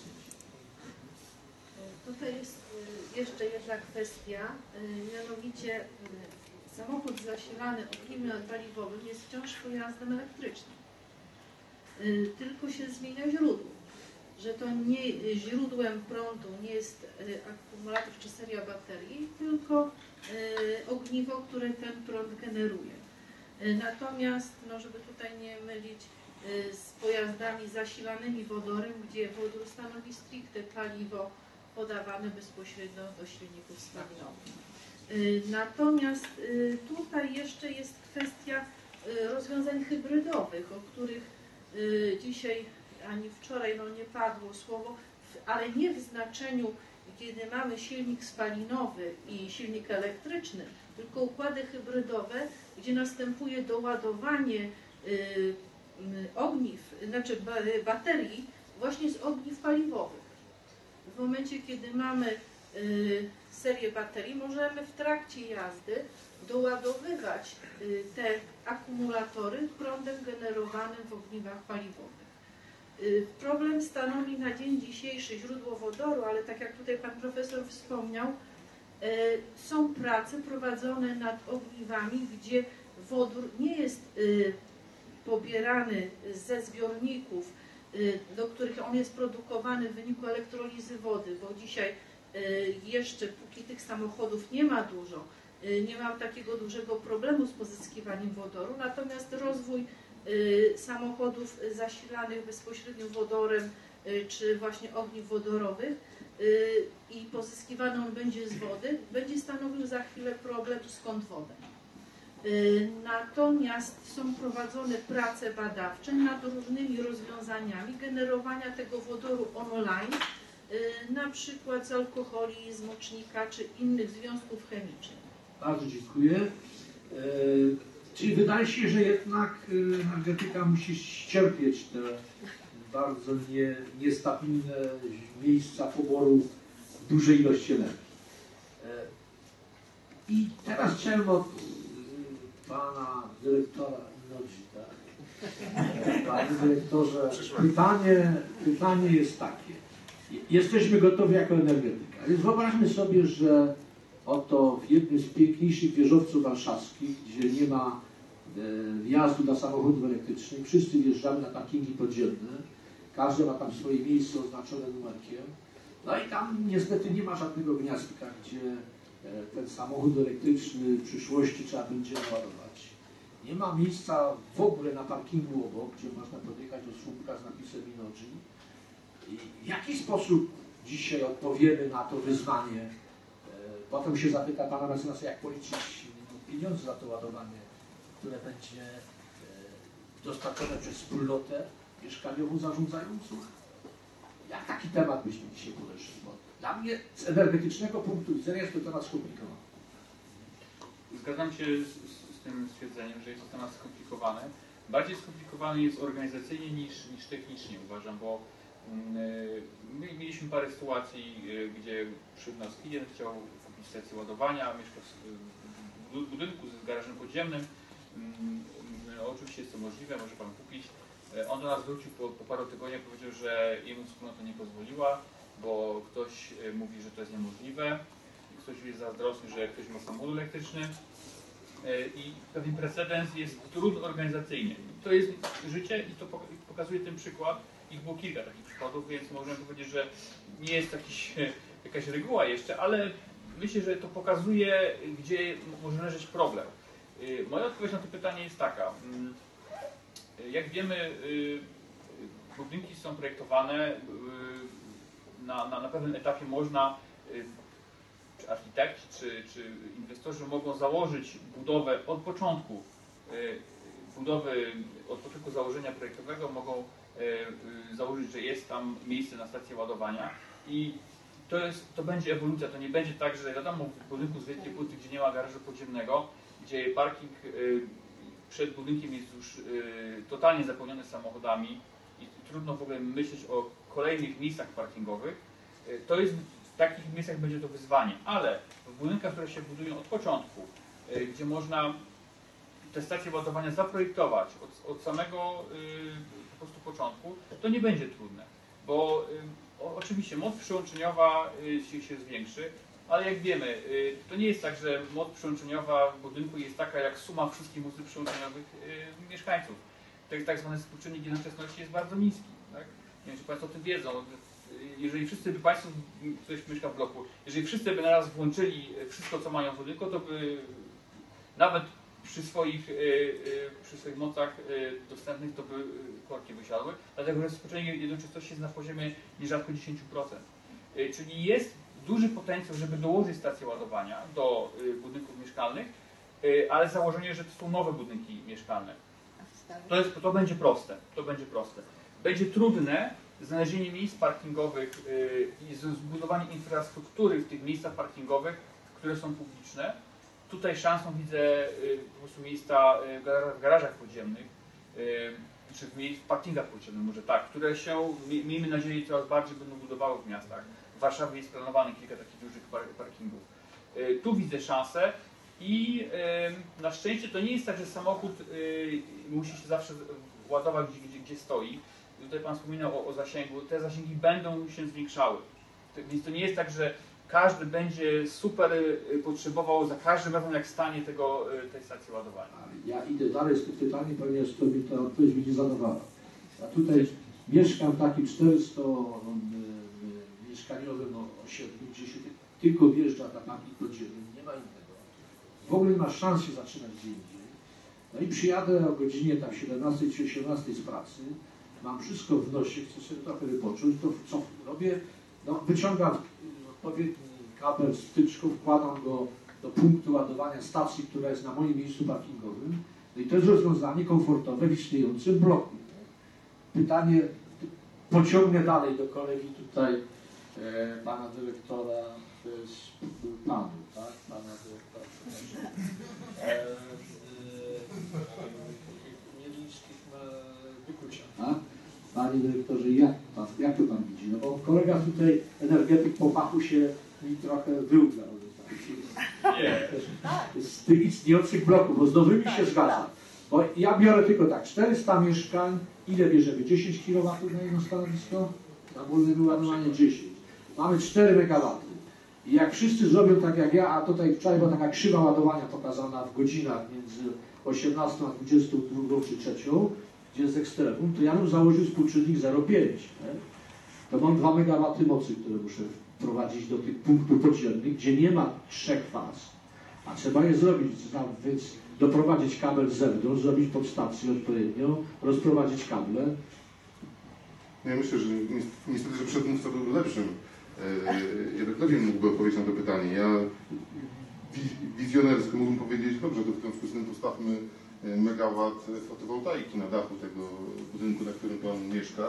S3: Tutaj jest jeszcze jedna kwestia, mianowicie samochód zasilany ogniwem paliwowym jest wciąż pojazdem elektrycznym. Tylko się zmienia źródło, że to nie źródłem prądu nie jest akumulator czy seria baterii, tylko ogniwo, które ten prąd generuje. Natomiast, no żeby tutaj nie mylić z pojazdami zasilanymi wodorem, gdzie wodór stanowi stricte paliwo podawane bezpośrednio do silników spalinowych. Y, Natomiast y, tutaj jeszcze jest kwestia y, rozwiązań hybrydowych, o których y, dzisiaj ani wczoraj no, nie padło słowo, w- ale nie w znaczeniu, kiedy mamy silnik spalinowy i silnik elektryczny, tylko układy hybrydowe, gdzie następuje doładowanie y, y, ogniw, znaczy ba- baterii właśnie z ogniw paliwowych. W momencie, kiedy mamy y, serię baterii, możemy w trakcie jazdy doładowywać y, te akumulatory prądem generowanym w ogniwach paliwowych. Y, Problem stanowi na dzień dzisiejszy źródło wodoru, ale tak jak tutaj pan profesor wspomniał, y, są prace prowadzone nad ogniwami, gdzie wodór nie jest y, pobierany ze zbiorników, y, do których on jest produkowany w wyniku elektrolizy wody, bo dzisiaj y, jeszcze póki tych samochodów nie ma dużo, y, nie ma takiego dużego problemu z pozyskiwaniem wodoru, natomiast rozwój y, samochodów zasilanych bezpośrednio wodorem y, czy właśnie ogniw wodorowych y, i pozyskiwany on będzie z wody, będzie stanowił za chwilę problem, skąd wodę. Y, Natomiast są prowadzone prace badawcze nad różnymi rozwiązaniami generowania tego wodoru online, y, na przykład z alkoholi, z mocznika czy innych związków chemicznych.
S1: Bardzo dziękuję. E, Czyli wydaje się, że jednak e, energetyka musi ścierpieć te bardzo nie, niestabilne miejsca poboru dużej ilości energii. E, I teraz chciałem od e, pana dyrektora Nodzi, tak? Panie dyrektorze, pytanie, pytanie jest takie. Jesteśmy gotowi jako energetyka. Więc wyobraźmy sobie, że oto w jednym z piękniejszych wieżowców warszawskich, gdzie nie ma e, wjazdu dla samochodów elektrycznych, wszyscy wjeżdżamy na parkingi podziemne, każdy ma tam swoje miejsce oznaczone numerkiem, no i tam niestety nie ma żadnego gniazdka, gdzie e, ten samochód elektryczny w przyszłości trzeba będzie ładować. Nie ma miejsca w ogóle na parkingu obok, gdzie można podjechać do słupka z napisem Innogy. I w jaki sposób dzisiaj odpowiemy na to wyzwanie? Potem się zapyta pana mecenasa, jak policzyć pieniądze za to ładowanie, które będzie dostarczone przez wspólnotę mieszkaniową zarządzającą. Jak taki temat byśmy dzisiaj podeszli? Bo dla mnie z energetycznego punktu widzenia jest to temat skomplikowany.
S6: Zgadzam się z, z, z tym stwierdzeniem, że jest to temat skomplikowany. Bardziej skomplikowany jest organizacyjnie niż, niż technicznie, uważam, bo my mieliśmy parę sytuacji, gdzie przyszedł nas klient, chciał kupić stację ładowania, mieszka w budynku z garażem podziemnym. No, oczywiście jest to możliwe, może pan kupić. On do nas wrócił po, po paru tygodniach, powiedział, że jemu wspólnota nie pozwoliła, bo ktoś mówi, że to jest niemożliwe. Ktoś jest zazdrosny, że ktoś ma samochód elektryczny. I pewien precedens jest trudny organizacyjnie. To jest życie i to pokazuje ten przykład. Ich było kilka takich przykładów, więc możemy powiedzieć, że nie jest jakiś, jakaś reguła jeszcze, ale myślę, że to pokazuje, gdzie może leżeć problem. Moja odpowiedź na to pytanie jest taka. Jak wiemy, budynki są projektowane, na, na, na pewnym etapie można, czy architekci, czy, czy inwestorzy mogą założyć budowę od początku, budowy, od początku założenia projektowego mogą założyć, że jest tam miejsce na stację ładowania i to, jest, to będzie ewolucja, to nie będzie tak, że wiadomo w budynku z wielkiej płyty, gdzie nie ma garażu podziemnego, gdzie parking przed budynkiem jest już totalnie zapełniony samochodami i trudno w ogóle myśleć o kolejnych miejscach parkingowych, to jest, w takich miejscach będzie to wyzwanie, ale w budynkach, które się budują od początku, gdzie można te stacje ładowania zaprojektować od, od samego po prostu początku, to nie będzie trudne, bo y, o, oczywiście moc przyłączeniowa y, się, się zwiększy, ale jak wiemy, y, to nie jest tak, że moc przyłączeniowa w budynku jest taka jak suma wszystkich mocy przyłączeniowych y, mieszkańców. Tak, tak zwany współczynnik jednoczesności jest bardzo niski. Tak? Nie wiem, czy Państwo o tym wiedzą. Jeżeli wszyscy by Państwo, ktoś mieszka w bloku, jeżeli wszyscy by naraz włączyli wszystko, co mają w budynku, to by nawet przy swoich, przy swoich mocach dostępnych to by korki wysiadły, dlatego że współczynnik jednoczesności jest na poziomie nierzadko dziesięć procent. Czyli jest duży potencjał, żeby dołożyć stacje ładowania do y, budynków mieszkalnych, y, ale założenie, że to są nowe budynki mieszkalne. To, jest, to będzie proste, to będzie proste. Będzie trudne znalezienie miejsc parkingowych y, i zbudowanie infrastruktury w tych miejscach parkingowych, które są publiczne. Tutaj szansą widzę y, po prostu miejsca y, w gara- w garażach podziemnych, y, czy w, miejsc, w parkingach podziemnych, może tak, które się, mi- miejmy nadzieję, coraz bardziej będą budowały w miastach. W Warszawie jest planowanych kilka takich dużych par- parkingów. Y, tu widzę szansę i y, na szczęście to nie jest tak, że samochód y, musi się zawsze ładować gdzie, gdzie, gdzie stoi. Tutaj Pan wspominał o, o zasięgu. Te zasięgi będą się zwiększały. To- Więc to nie jest tak, że każdy będzie super y, potrzebował za każdym razem jak stanie tego, y, tej stacji ładowania.
S1: Ja idę dalej z tym pytaniem, ponieważ to mi ta odpowiedź mi nie zadawała. A tutaj mieszkam w takim czterysto-mieszkaniowym osiedlu, gdzie się tylko wjeżdża na parking podziemny, nie ma innego. W ogóle nie ma szans się zaczynać gdzie indziej. No i przyjadę o godzinie tam siedemnastej czy osiemnastej z pracy, mam wszystko w nosie, chcę sobie trochę wypocząć, to co robię? No, wyciągam odpowiedni kabel z wtyczką, wkładam go do punktu ładowania stacji, która jest na moim miejscu parkingowym. No i to jest rozwiązanie komfortowe w istniejącym bloku. Pytanie, pociągnę dalej do kolegi tutaj, e, pana dyrektora z planu, tak? Pana dyrektora, przepraszam. E, e, Mielińskich wyklucia, tak? Panie dyrektorze, jak, pan, jak to pan widzi? No bo kolega tutaj, energetyk po fachu się mi trochę wyugrał.
S6: Nie.
S1: Z tych istniejących bloków, bo z nowymi się zgadza. Bo ja biorę tylko tak, czterysta mieszkań, ile bierzemy? dziesięć kilowatów na jedno stanowisko? Na wolne wyładowanie dziesięć. Mamy cztery megawaty. I jak wszyscy zrobią tak jak ja, a tutaj wczoraj była taka krzywa ładowania pokazana w godzinach między osiemnastą a dwudziestą drugą czy trzecią, gdzie jest ekstremum, to ja bym założył współczynnik zero przecinek pięć. To mam dwa megawaty mocy, które muszę wprowadzić do tych punktów podziemnych, gdzie nie ma trzech faz, a trzeba je zrobić, więc doprowadzić kabel z zewnątrz, zrobić podstację odpowiednio, rozprowadzić kable.
S7: Ja myślę, że niestety, że przedmówca był lepszym. Jednak lepiej mógłby odpowiedzieć na to pytanie. Ja wizjonersko mógłbym powiedzieć, dobrze, to w związku z tym postawmy megawat fotowoltaiki na dachu tego budynku, na którym Pan mieszka.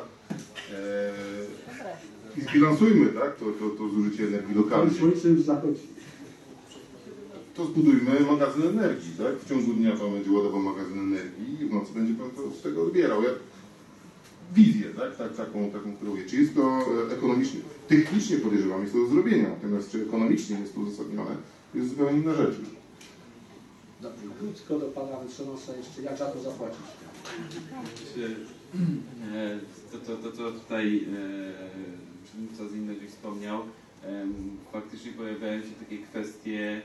S7: I zbilansujmy, tak, to, to, to zużycie energii lokalnej.
S1: Słońce już zachodzi.
S7: To zbudujmy magazyn energii, tak? W ciągu dnia Pan będzie ładował magazyn energii i w nocy będzie Pan to z tego odbierał. Ja wizję, tak? tak taką, taką kieruję. Czy jest to ekonomicznie? Technicznie podejrzewam, jest to do zrobienia, natomiast czy ekonomicznie jest to uzasadnione, jest zupełnie inna rzecz.
S1: Dobrze, krótko do Pana Wysonosa jeszcze, jak za to zapłacić?
S4: To, to, to, to tutaj przywódca z innych wspomniał, faktycznie pojawiają się takie kwestie,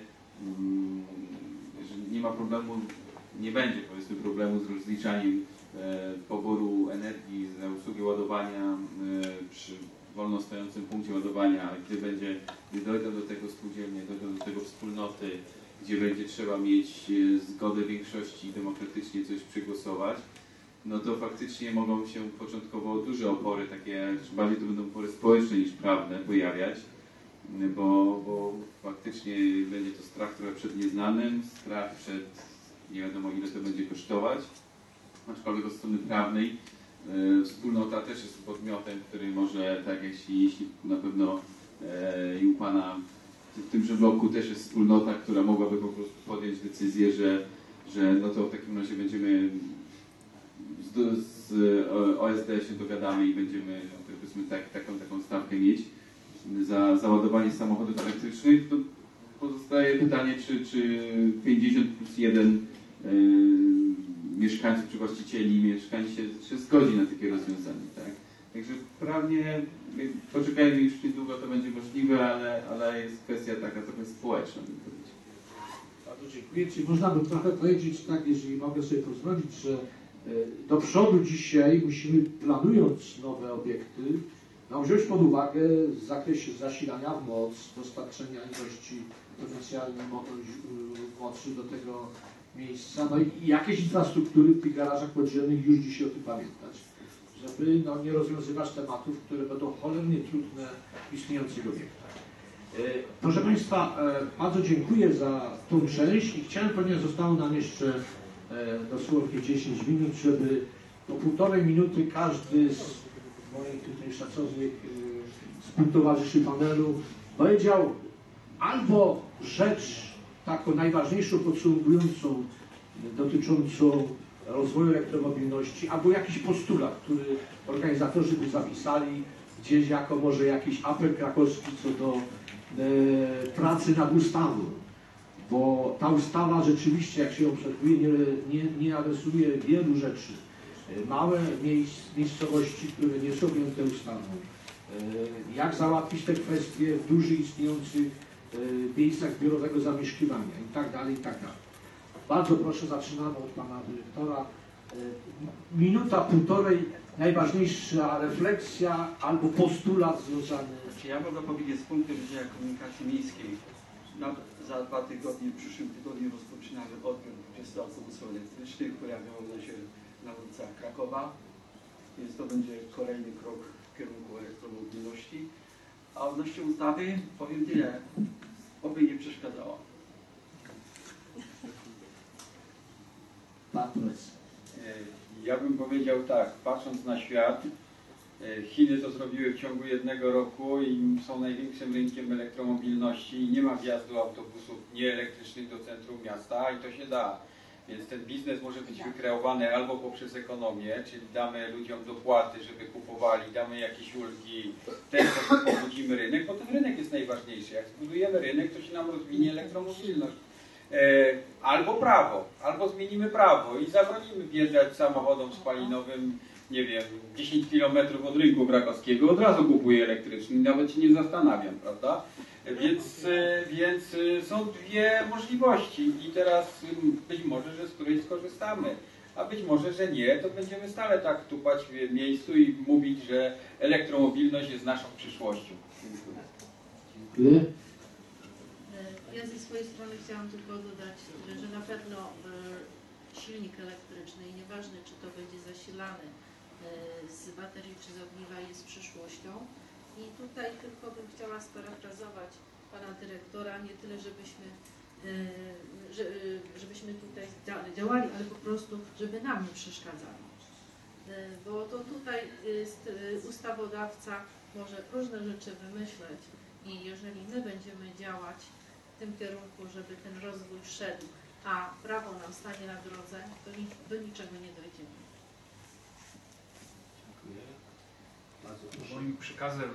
S4: że nie ma problemu, nie będzie powiedzmy problemu z rozliczaniem poboru energii za usługę ładowania przy wolno stojącym punkcie ładowania, ale gdy będzie, gdy dojdą do tego spółdzielnie, dojdą do tego wspólnoty, gdzie będzie trzeba mieć zgodę większości i demokratycznie coś przegłosować, no to faktycznie mogą się początkowo duże opory, takie, czy bardziej to będą opory społeczne niż prawne pojawiać, bo, bo faktycznie będzie to strach trochę przed nieznanym, strach przed nie wiadomo ile to będzie kosztować, aczkolwiek od strony prawnej e, wspólnota też jest podmiotem, który może, tak jeśli, jeśli na pewno e, i u Pana w tymże bloku też jest wspólnota, która mogłaby po prostu podjąć decyzję, że, że no to w takim razie będziemy z, z O S D się dogadamy i będziemy no, powiedzmy tak, taką, taką stawkę mieć za załadowanie samochodów elektrycznych. To pozostaje pytanie, czy, czy pięćdziesiąt plus jeden yy, mieszkańców czy właścicieli mieszkań się, się zgodzi na takie rozwiązanie. Tak? Także prawnie poczekajmy, już niedługo to będzie możliwe, ale, ale jest kwestia taka trochę społeczna.
S1: Bardzo dziękuję. Czyli można by trochę powiedzieć tak, jeżeli mogę sobie pozwolić, że do przodu dzisiaj musimy, planując nowe obiekty, no, wziąć pod uwagę w zakresie zasilania w moc, dostarczenia ilości potencjalnej mocy do tego miejsca, no i jakieś infrastruktury w tych garażach podziemnych już dzisiaj o tym pamiętać, żeby no, nie rozwiązywać tematów, które będą cholernie trudne w istniejących obiektach. Proszę Państwa, bardzo dziękuję za tą część i chciałem, ponieważ zostało nam jeszcze dosłownie dziesięć minut, żeby po półtorej minuty każdy z moich tutaj szacownych współtowarzyszy panelu powiedział albo rzecz taką najważniejszą, podsumowującą, dotyczącą rozwoju elektromobilności, albo jakiś postulat, który organizatorzy by zapisali gdzieś jako może jakiś apel krakowski co do e, pracy nad ustawą. Bo ta ustawa rzeczywiście, jak się obserwuje, nie, nie, nie adresuje wielu rzeczy. Małe miejsc, miejscowości, które nie są objęte ustawą. E, jak załatwić te kwestie w dużych istniejących e, miejscach zbiorowego zamieszkiwania i tak dalej, i tak dalej. Bardzo proszę, zaczynamy od pana dyrektora. Minuta, półtorej, najważniejsza refleksja albo postulat związany.
S2: Czy ja mogę powiedzieć z punktu widzenia komunikacji miejskiej? Na, za dwa tygodnie, w przyszłym tygodniu rozpoczynamy odbiór dwudziestu autobusów elektrycznych, pojawią one się na ulicach Krakowa, więc to będzie kolejny krok w kierunku elektromobilności. A odnośnie ustawy powiem tyle, oby nie przeszkadzała.
S5: Ja bym powiedział tak, patrząc na świat, Chiny to zrobiły w ciągu jednego roku i są największym rynkiem elektromobilności i nie ma wjazdu autobusów nieelektrycznych do centrum miasta i to się da. Więc ten biznes może być wykreowany albo poprzez ekonomię, czyli damy ludziom dopłaty, żeby kupowali, damy jakieś ulgi, w ten sposób pobudzimy rynek, bo ten rynek jest najważniejszy. Jak zbudujemy rynek, to się nam rozwinie elektromobilność. Albo prawo, albo zmienimy prawo i zabronimy wjeżdżać samochodom spalinowym, nie wiem, dziesięć kilometrów od rynku krakowskiego, od razu kupuję elektryczny, nawet się nie zastanawiam, prawda? Więc, więc są dwie możliwości i teraz być może, że z której skorzystamy, a być może, że nie, to będziemy stale tak tupać w miejscu i mówić, że elektromobilność jest naszą przyszłością.
S1: Dziękuję.
S3: Ja ze swojej strony chciałam tylko dodać, że na pewno silnik elektryczny i nieważne, czy to będzie zasilany z baterii czy z ogniwa, jest przyszłością. I tutaj tylko bym chciała sparafrazować pana dyrektora, nie tyle żebyśmy, żebyśmy tutaj działali, ale po prostu, żeby nam nie przeszkadzali. Bo to tutaj jest ustawodawca może różne rzeczy wymyśleć i jeżeli my będziemy działać w tym kierunku, żeby ten rozwój szedł, a prawo nam stanie na drodze, to nic, do niczego nie dojdziemy.
S1: Dziękuję. Bardzo proszę.
S6: Moim przekazem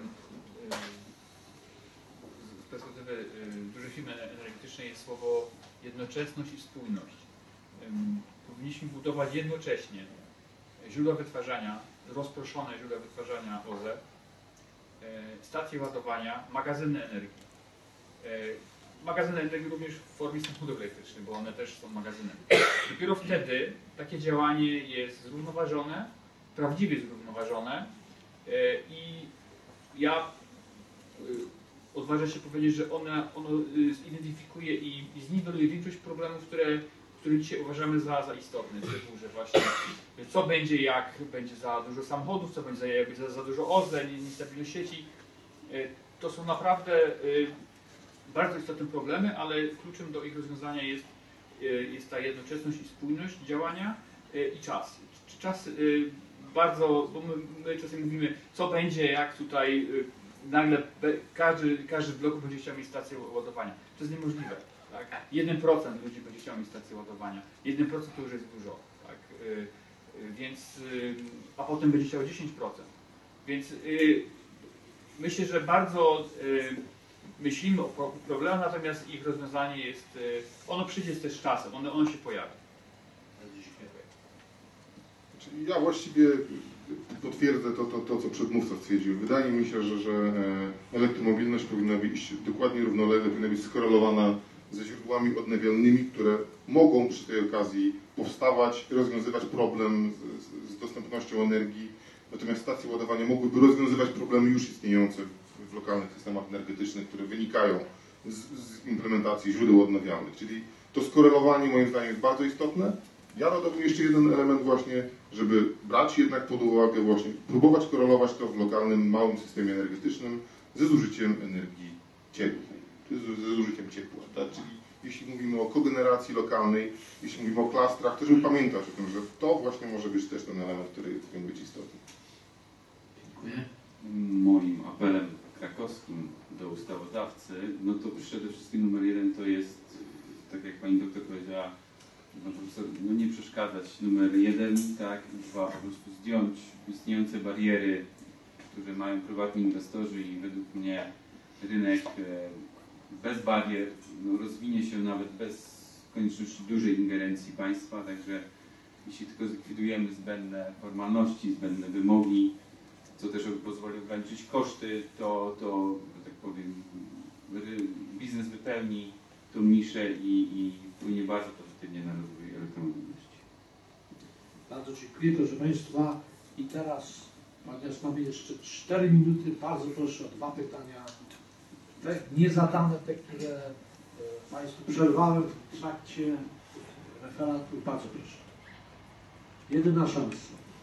S6: z perspektywy dużych firm energetycznej jest słowo jednoczesność i spójność. Powinniśmy budować jednocześnie źródła wytwarzania, rozproszone źródła wytwarzania O Z E, stacje ładowania, magazyny energii. Magazyny energii również w formie samochodów elektrycznych, bo one też są magazynem. Dopiero wtedy takie działanie jest zrównoważone, prawdziwie zrównoważone i ja odważę się powiedzieć, że ona, ono zidentyfikuje i, i zniweluje większość problemów, które, które dzisiaj uważamy za, za istotne. Typu, że właśnie co będzie, jak będzie za dużo samochodów, co będzie, jak będzie za, za dużo O Z E, niestabilność sieci. To są naprawdę bardzo istotne problemy, ale kluczem do ich rozwiązania jest, jest ta jednoczesność i spójność działania i czas. Czas bardzo, bo my, my czasem mówimy, co będzie, jak tutaj nagle każdy, każdy blok będzie chciał mieć stację ładowania. To jest niemożliwe. Tak? jeden procent ludzi będzie chciał mieć stację ładowania. jeden procent to już jest dużo. Tak? Więc, a potem będzie chciał dziesięć procent. Więc myślę, że bardzo myślimy o problemach, natomiast ich rozwiązanie jest, ono przyjdzie też z czasem, ono, ono się pojawi.
S7: Ja właściwie potwierdzę to, to, to, co przedmówca stwierdził. Wydaje mi się, że, że elektromobilność powinna być dokładnie równolegle, powinna być skorelowana ze źródłami odnawialnymi, które mogą przy tej okazji powstawać, rozwiązywać problem z, z dostępnością energii. Natomiast stacje ładowania mogłyby rozwiązywać problemy już istniejące w, w lokalnych systemach energetycznych, które wynikają z, z implementacji źródeł odnawialnych. Czyli to skorelowanie moim zdaniem jest bardzo istotne. Ja dodałbym jeszcze jeden element właśnie, żeby brać jednak pod uwagę właśnie, próbować korelować to w lokalnym, małym systemie energetycznym ze zużyciem energii cieplnej, czy z, ze zużyciem ciepła. Tak? Czyli jeśli mówimy o kogeneracji lokalnej, jeśli mówimy o klastrach, to żeby pamiętać o tym, że to właśnie może być też ten element, który powinien być istotny.
S1: Dziękuję.
S4: Moim apelem krakowskim do ustawodawcy, no to przede wszystkim numer jeden to jest, tak jak pani doktor powiedziała, no, profesor, no nie przeszkadzać, numer jeden, tak, dwa, po prostu zdjąć istniejące bariery, które mają prywatni inwestorzy i według mnie rynek e, bez barier no, rozwinie się nawet bez konieczności dużej ingerencji państwa, także jeśli tylko zlikwidujemy zbędne formalności, zbędne wymogi, co też pozwoli ograniczyć koszty, to, to że tak powiem, biznes wypełni tą niszę i, i wpłynie bardzo pozytywnie na rozwój elektromobilności.
S1: Bardzo dziękuję, proszę Państwa. I teraz, ponieważ mamy jeszcze cztery minuty, bardzo proszę o dwa pytania. Te niezadane, te, które e, Państwu przerwałem w trakcie referatu. Bardzo proszę. Jedyna szansa.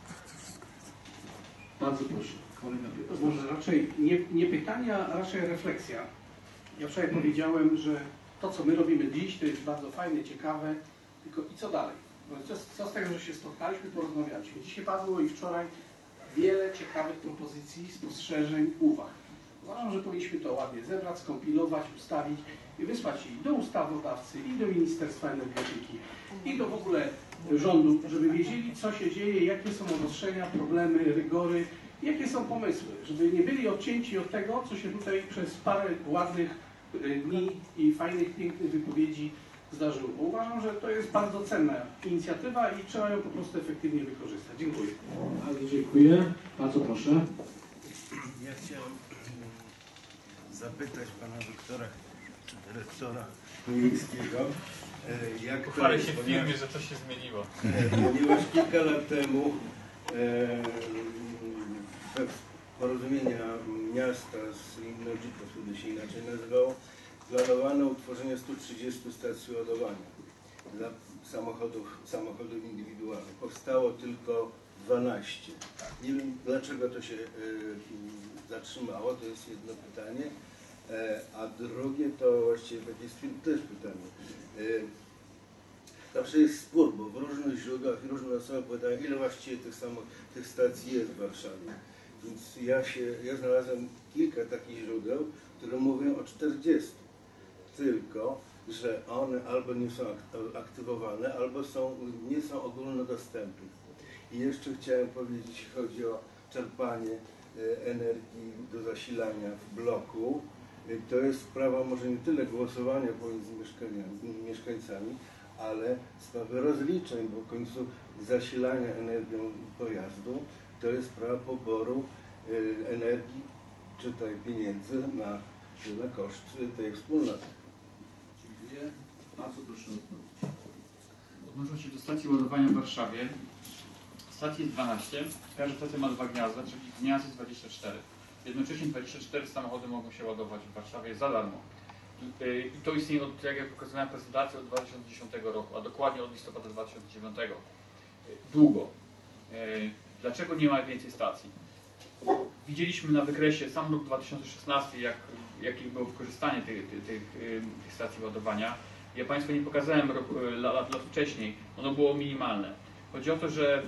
S1: Bardzo proszę. Kolejna pytania.
S8: Może raczej nie, nie pytania, a raczej refleksja. Ja wczoraj powiedziałem, że to, co my robimy dziś, to jest bardzo fajne, ciekawe, tylko i co dalej? No, co, co z tego, że się spotkaliśmy, porozmawialiśmy. Dzisiaj padło i wczoraj wiele ciekawych propozycji, spostrzeżeń, uwag. Uważam, że powinniśmy to ładnie zebrać, skompilować, ustawić i wysłać i do ustawodawcy, i do Ministerstwa Energetyki, i do w ogóle rządu, żeby wiedzieli, co się dzieje, jakie są obostrzenia, problemy, rygory, jakie są pomysły, żeby nie byli odcięci od tego, co się tutaj przez parę ładnych dni i fajnych, pięknych wypowiedzi zdarzyło. Bo uważam, że to jest bardzo cenna inicjatywa i trzeba ją po prostu efektywnie wykorzystać. Dziękuję.
S1: Bardzo dziękuję. Bardzo proszę.
S9: Ja chciałem zapytać pana doktora, czy dyrektora miejskiego, e, jak to
S6: Chwalę
S9: jest,
S6: się w
S9: ponieważ-
S6: firmie, że coś się zmieniło.
S9: E, Ponieważ kilka lat temu e, we porozumienia miasta z Innogy, to wtedy się inaczej nazywało, planowano utworzenie stu trzydziestu stacji ładowania dla samochodów, samochodów indywidualnych. Powstało tylko dwanaście. Nie wiem, dlaczego to się e, zatrzymało, to jest jedno pytanie. E, a drugie to właściwie takie też pytanie. E, Zawsze jest spór, bo w różnych źródłach i różne osoby podają, ile właściwie tych, samo, tych stacji jest w Warszawie. Więc ja, się, ja znalazłem kilka takich źródeł, które mówią o czterdziestu. Tylko, że one albo nie są aktywowane, albo są, nie są ogólnodostępne. I jeszcze chciałem powiedzieć, jeśli chodzi o czerpanie energii do zasilania w bloku, to jest sprawa może nie tyle głosowania pomiędzy mieszkańcami, ale sprawy rozliczeń, bo w końcu zasilania energią pojazdu to jest sprawa poboru energii, czytaj pieniędzy na, na koszt tej wspólnoty.
S1: Dziękuję. Bardzo proszę odpowiedzieć.
S6: Odnoszę się do stacji ładowania w Warszawie. Stacji jest dwanaście, każda stacja ma dwa gniazda, czyli gniazd jest dwadzieścia cztery. Jednocześnie dwadzieścia cztery samochody mogą się ładować w Warszawie za darmo. I to istnieje, od, jak ja pokazywałem prezentację, od dwa tysiące dziesiątego roku, a dokładnie od listopada dwa tysiące dziewiątego. Długo. Dlaczego nie ma więcej stacji? Widzieliśmy na wykresie sam rok dwa tysiące szesnasty, jak, jakie było wykorzystanie tych, tych, tych, tych stacji ładowania. Ja Państwu nie pokazałem rok, lat, lat wcześniej, ono było minimalne. Chodzi o to, że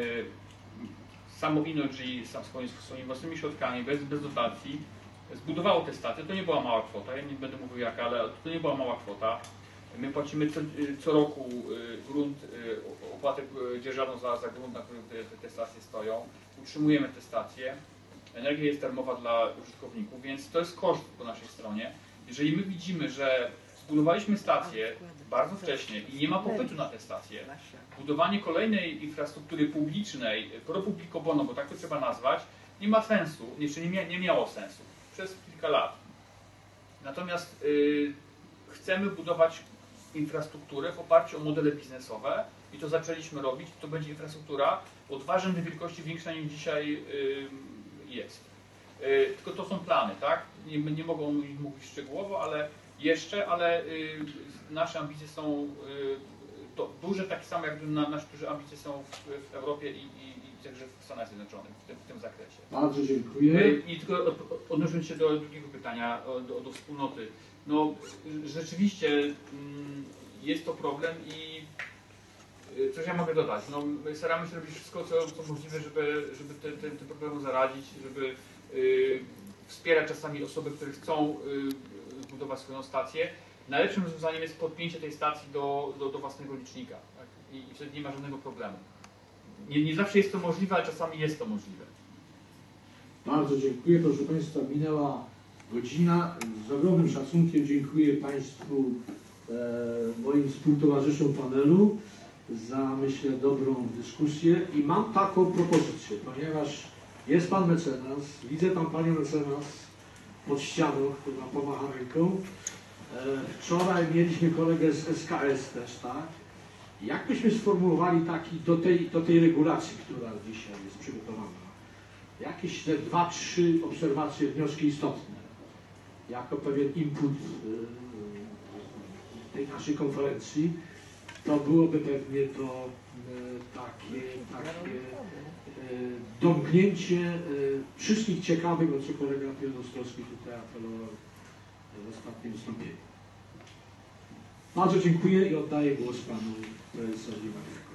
S6: samo Innogy swoimi, swoimi własnymi środkami, bez, bez dotacji, zbudowało te stacje. To nie była mała kwota, ja nie będę mówił jaka, ale to nie była mała kwota. My płacimy co, co roku grunt, opłatę dzierżawną za, za grunt, na którym te, te stacje stoją. Utrzymujemy te stacje. Energia jest darmowa dla użytkowników, więc to jest koszt po naszej stronie. Jeżeli my widzimy, że zbudowaliśmy stacje bardzo wcześnie i nie ma popytu na te stacje, budowanie kolejnej infrastruktury publicznej, pro publico bono, bo tak to trzeba nazwać, nie ma sensu, jeszcze nie, mia nie miało sensu przez kilka lat. Natomiast yy, chcemy budować infrastrukturę w oparciu o modele biznesowe i to zaczęliśmy robić. To będzie infrastruktura o dwa rzędy wielkości większa niż dzisiaj yy, jest. Yy, tylko to są plany, tak? Nie, nie mogą mówić szczegółowo, ale jeszcze, ale yy, nasze ambicje są yy, to duże, takie same jak na, nasze duże ambicje są w, w Europie i, i, i także w Stanach Zjednoczonych w tym, w tym zakresie.
S1: Bardzo dziękuję.
S6: I tylko od- odnosząc się do drugiego pytania, o- do, do wspólnoty. No rzeczywiście mm, jest to problem i y, coś ja mogę dodać. No, my staramy się robić wszystko, co, co możliwe, żeby, żeby te, te, te problemu zaradzić, żeby y, wspierać czasami osoby, które chcą y, zbudować swoją stację. Najlepszym rozwiązaniem jest podpięcie tej stacji do, do, do własnego licznika. Tak? I, I wtedy nie ma żadnego problemu. Nie, nie zawsze jest to możliwe, ale czasami jest to możliwe.
S1: Bardzo dziękuję. Proszę Państwa, minęła godzina. Z ogromnym szacunkiem dziękuję Państwu, e, moim współtowarzyszom panelu za, myślę, dobrą dyskusję i mam taką propozycję, ponieważ jest Pan mecenas, widzę Pan Panią mecenas pod ścianą, która pomacha ręką. E, wczoraj mieliśmy kolegę z S K S też, tak? Jakbyśmy sformułowali taki do tej, do tej regulacji, która dzisiaj jest przygotowana, jakieś te dwa, trzy obserwacje, wnioski istotne, jako pewien input y, tej naszej konferencji, to byłoby pewnie to y, takie, takie y, domknięcie y, wszystkich ciekawych, o co kolega Piotr Ostrowski tutaj apelował w ostatnim wystąpieniu. Bardzo dziękuję i oddaję głos panu prezesowi Mariuszkowi.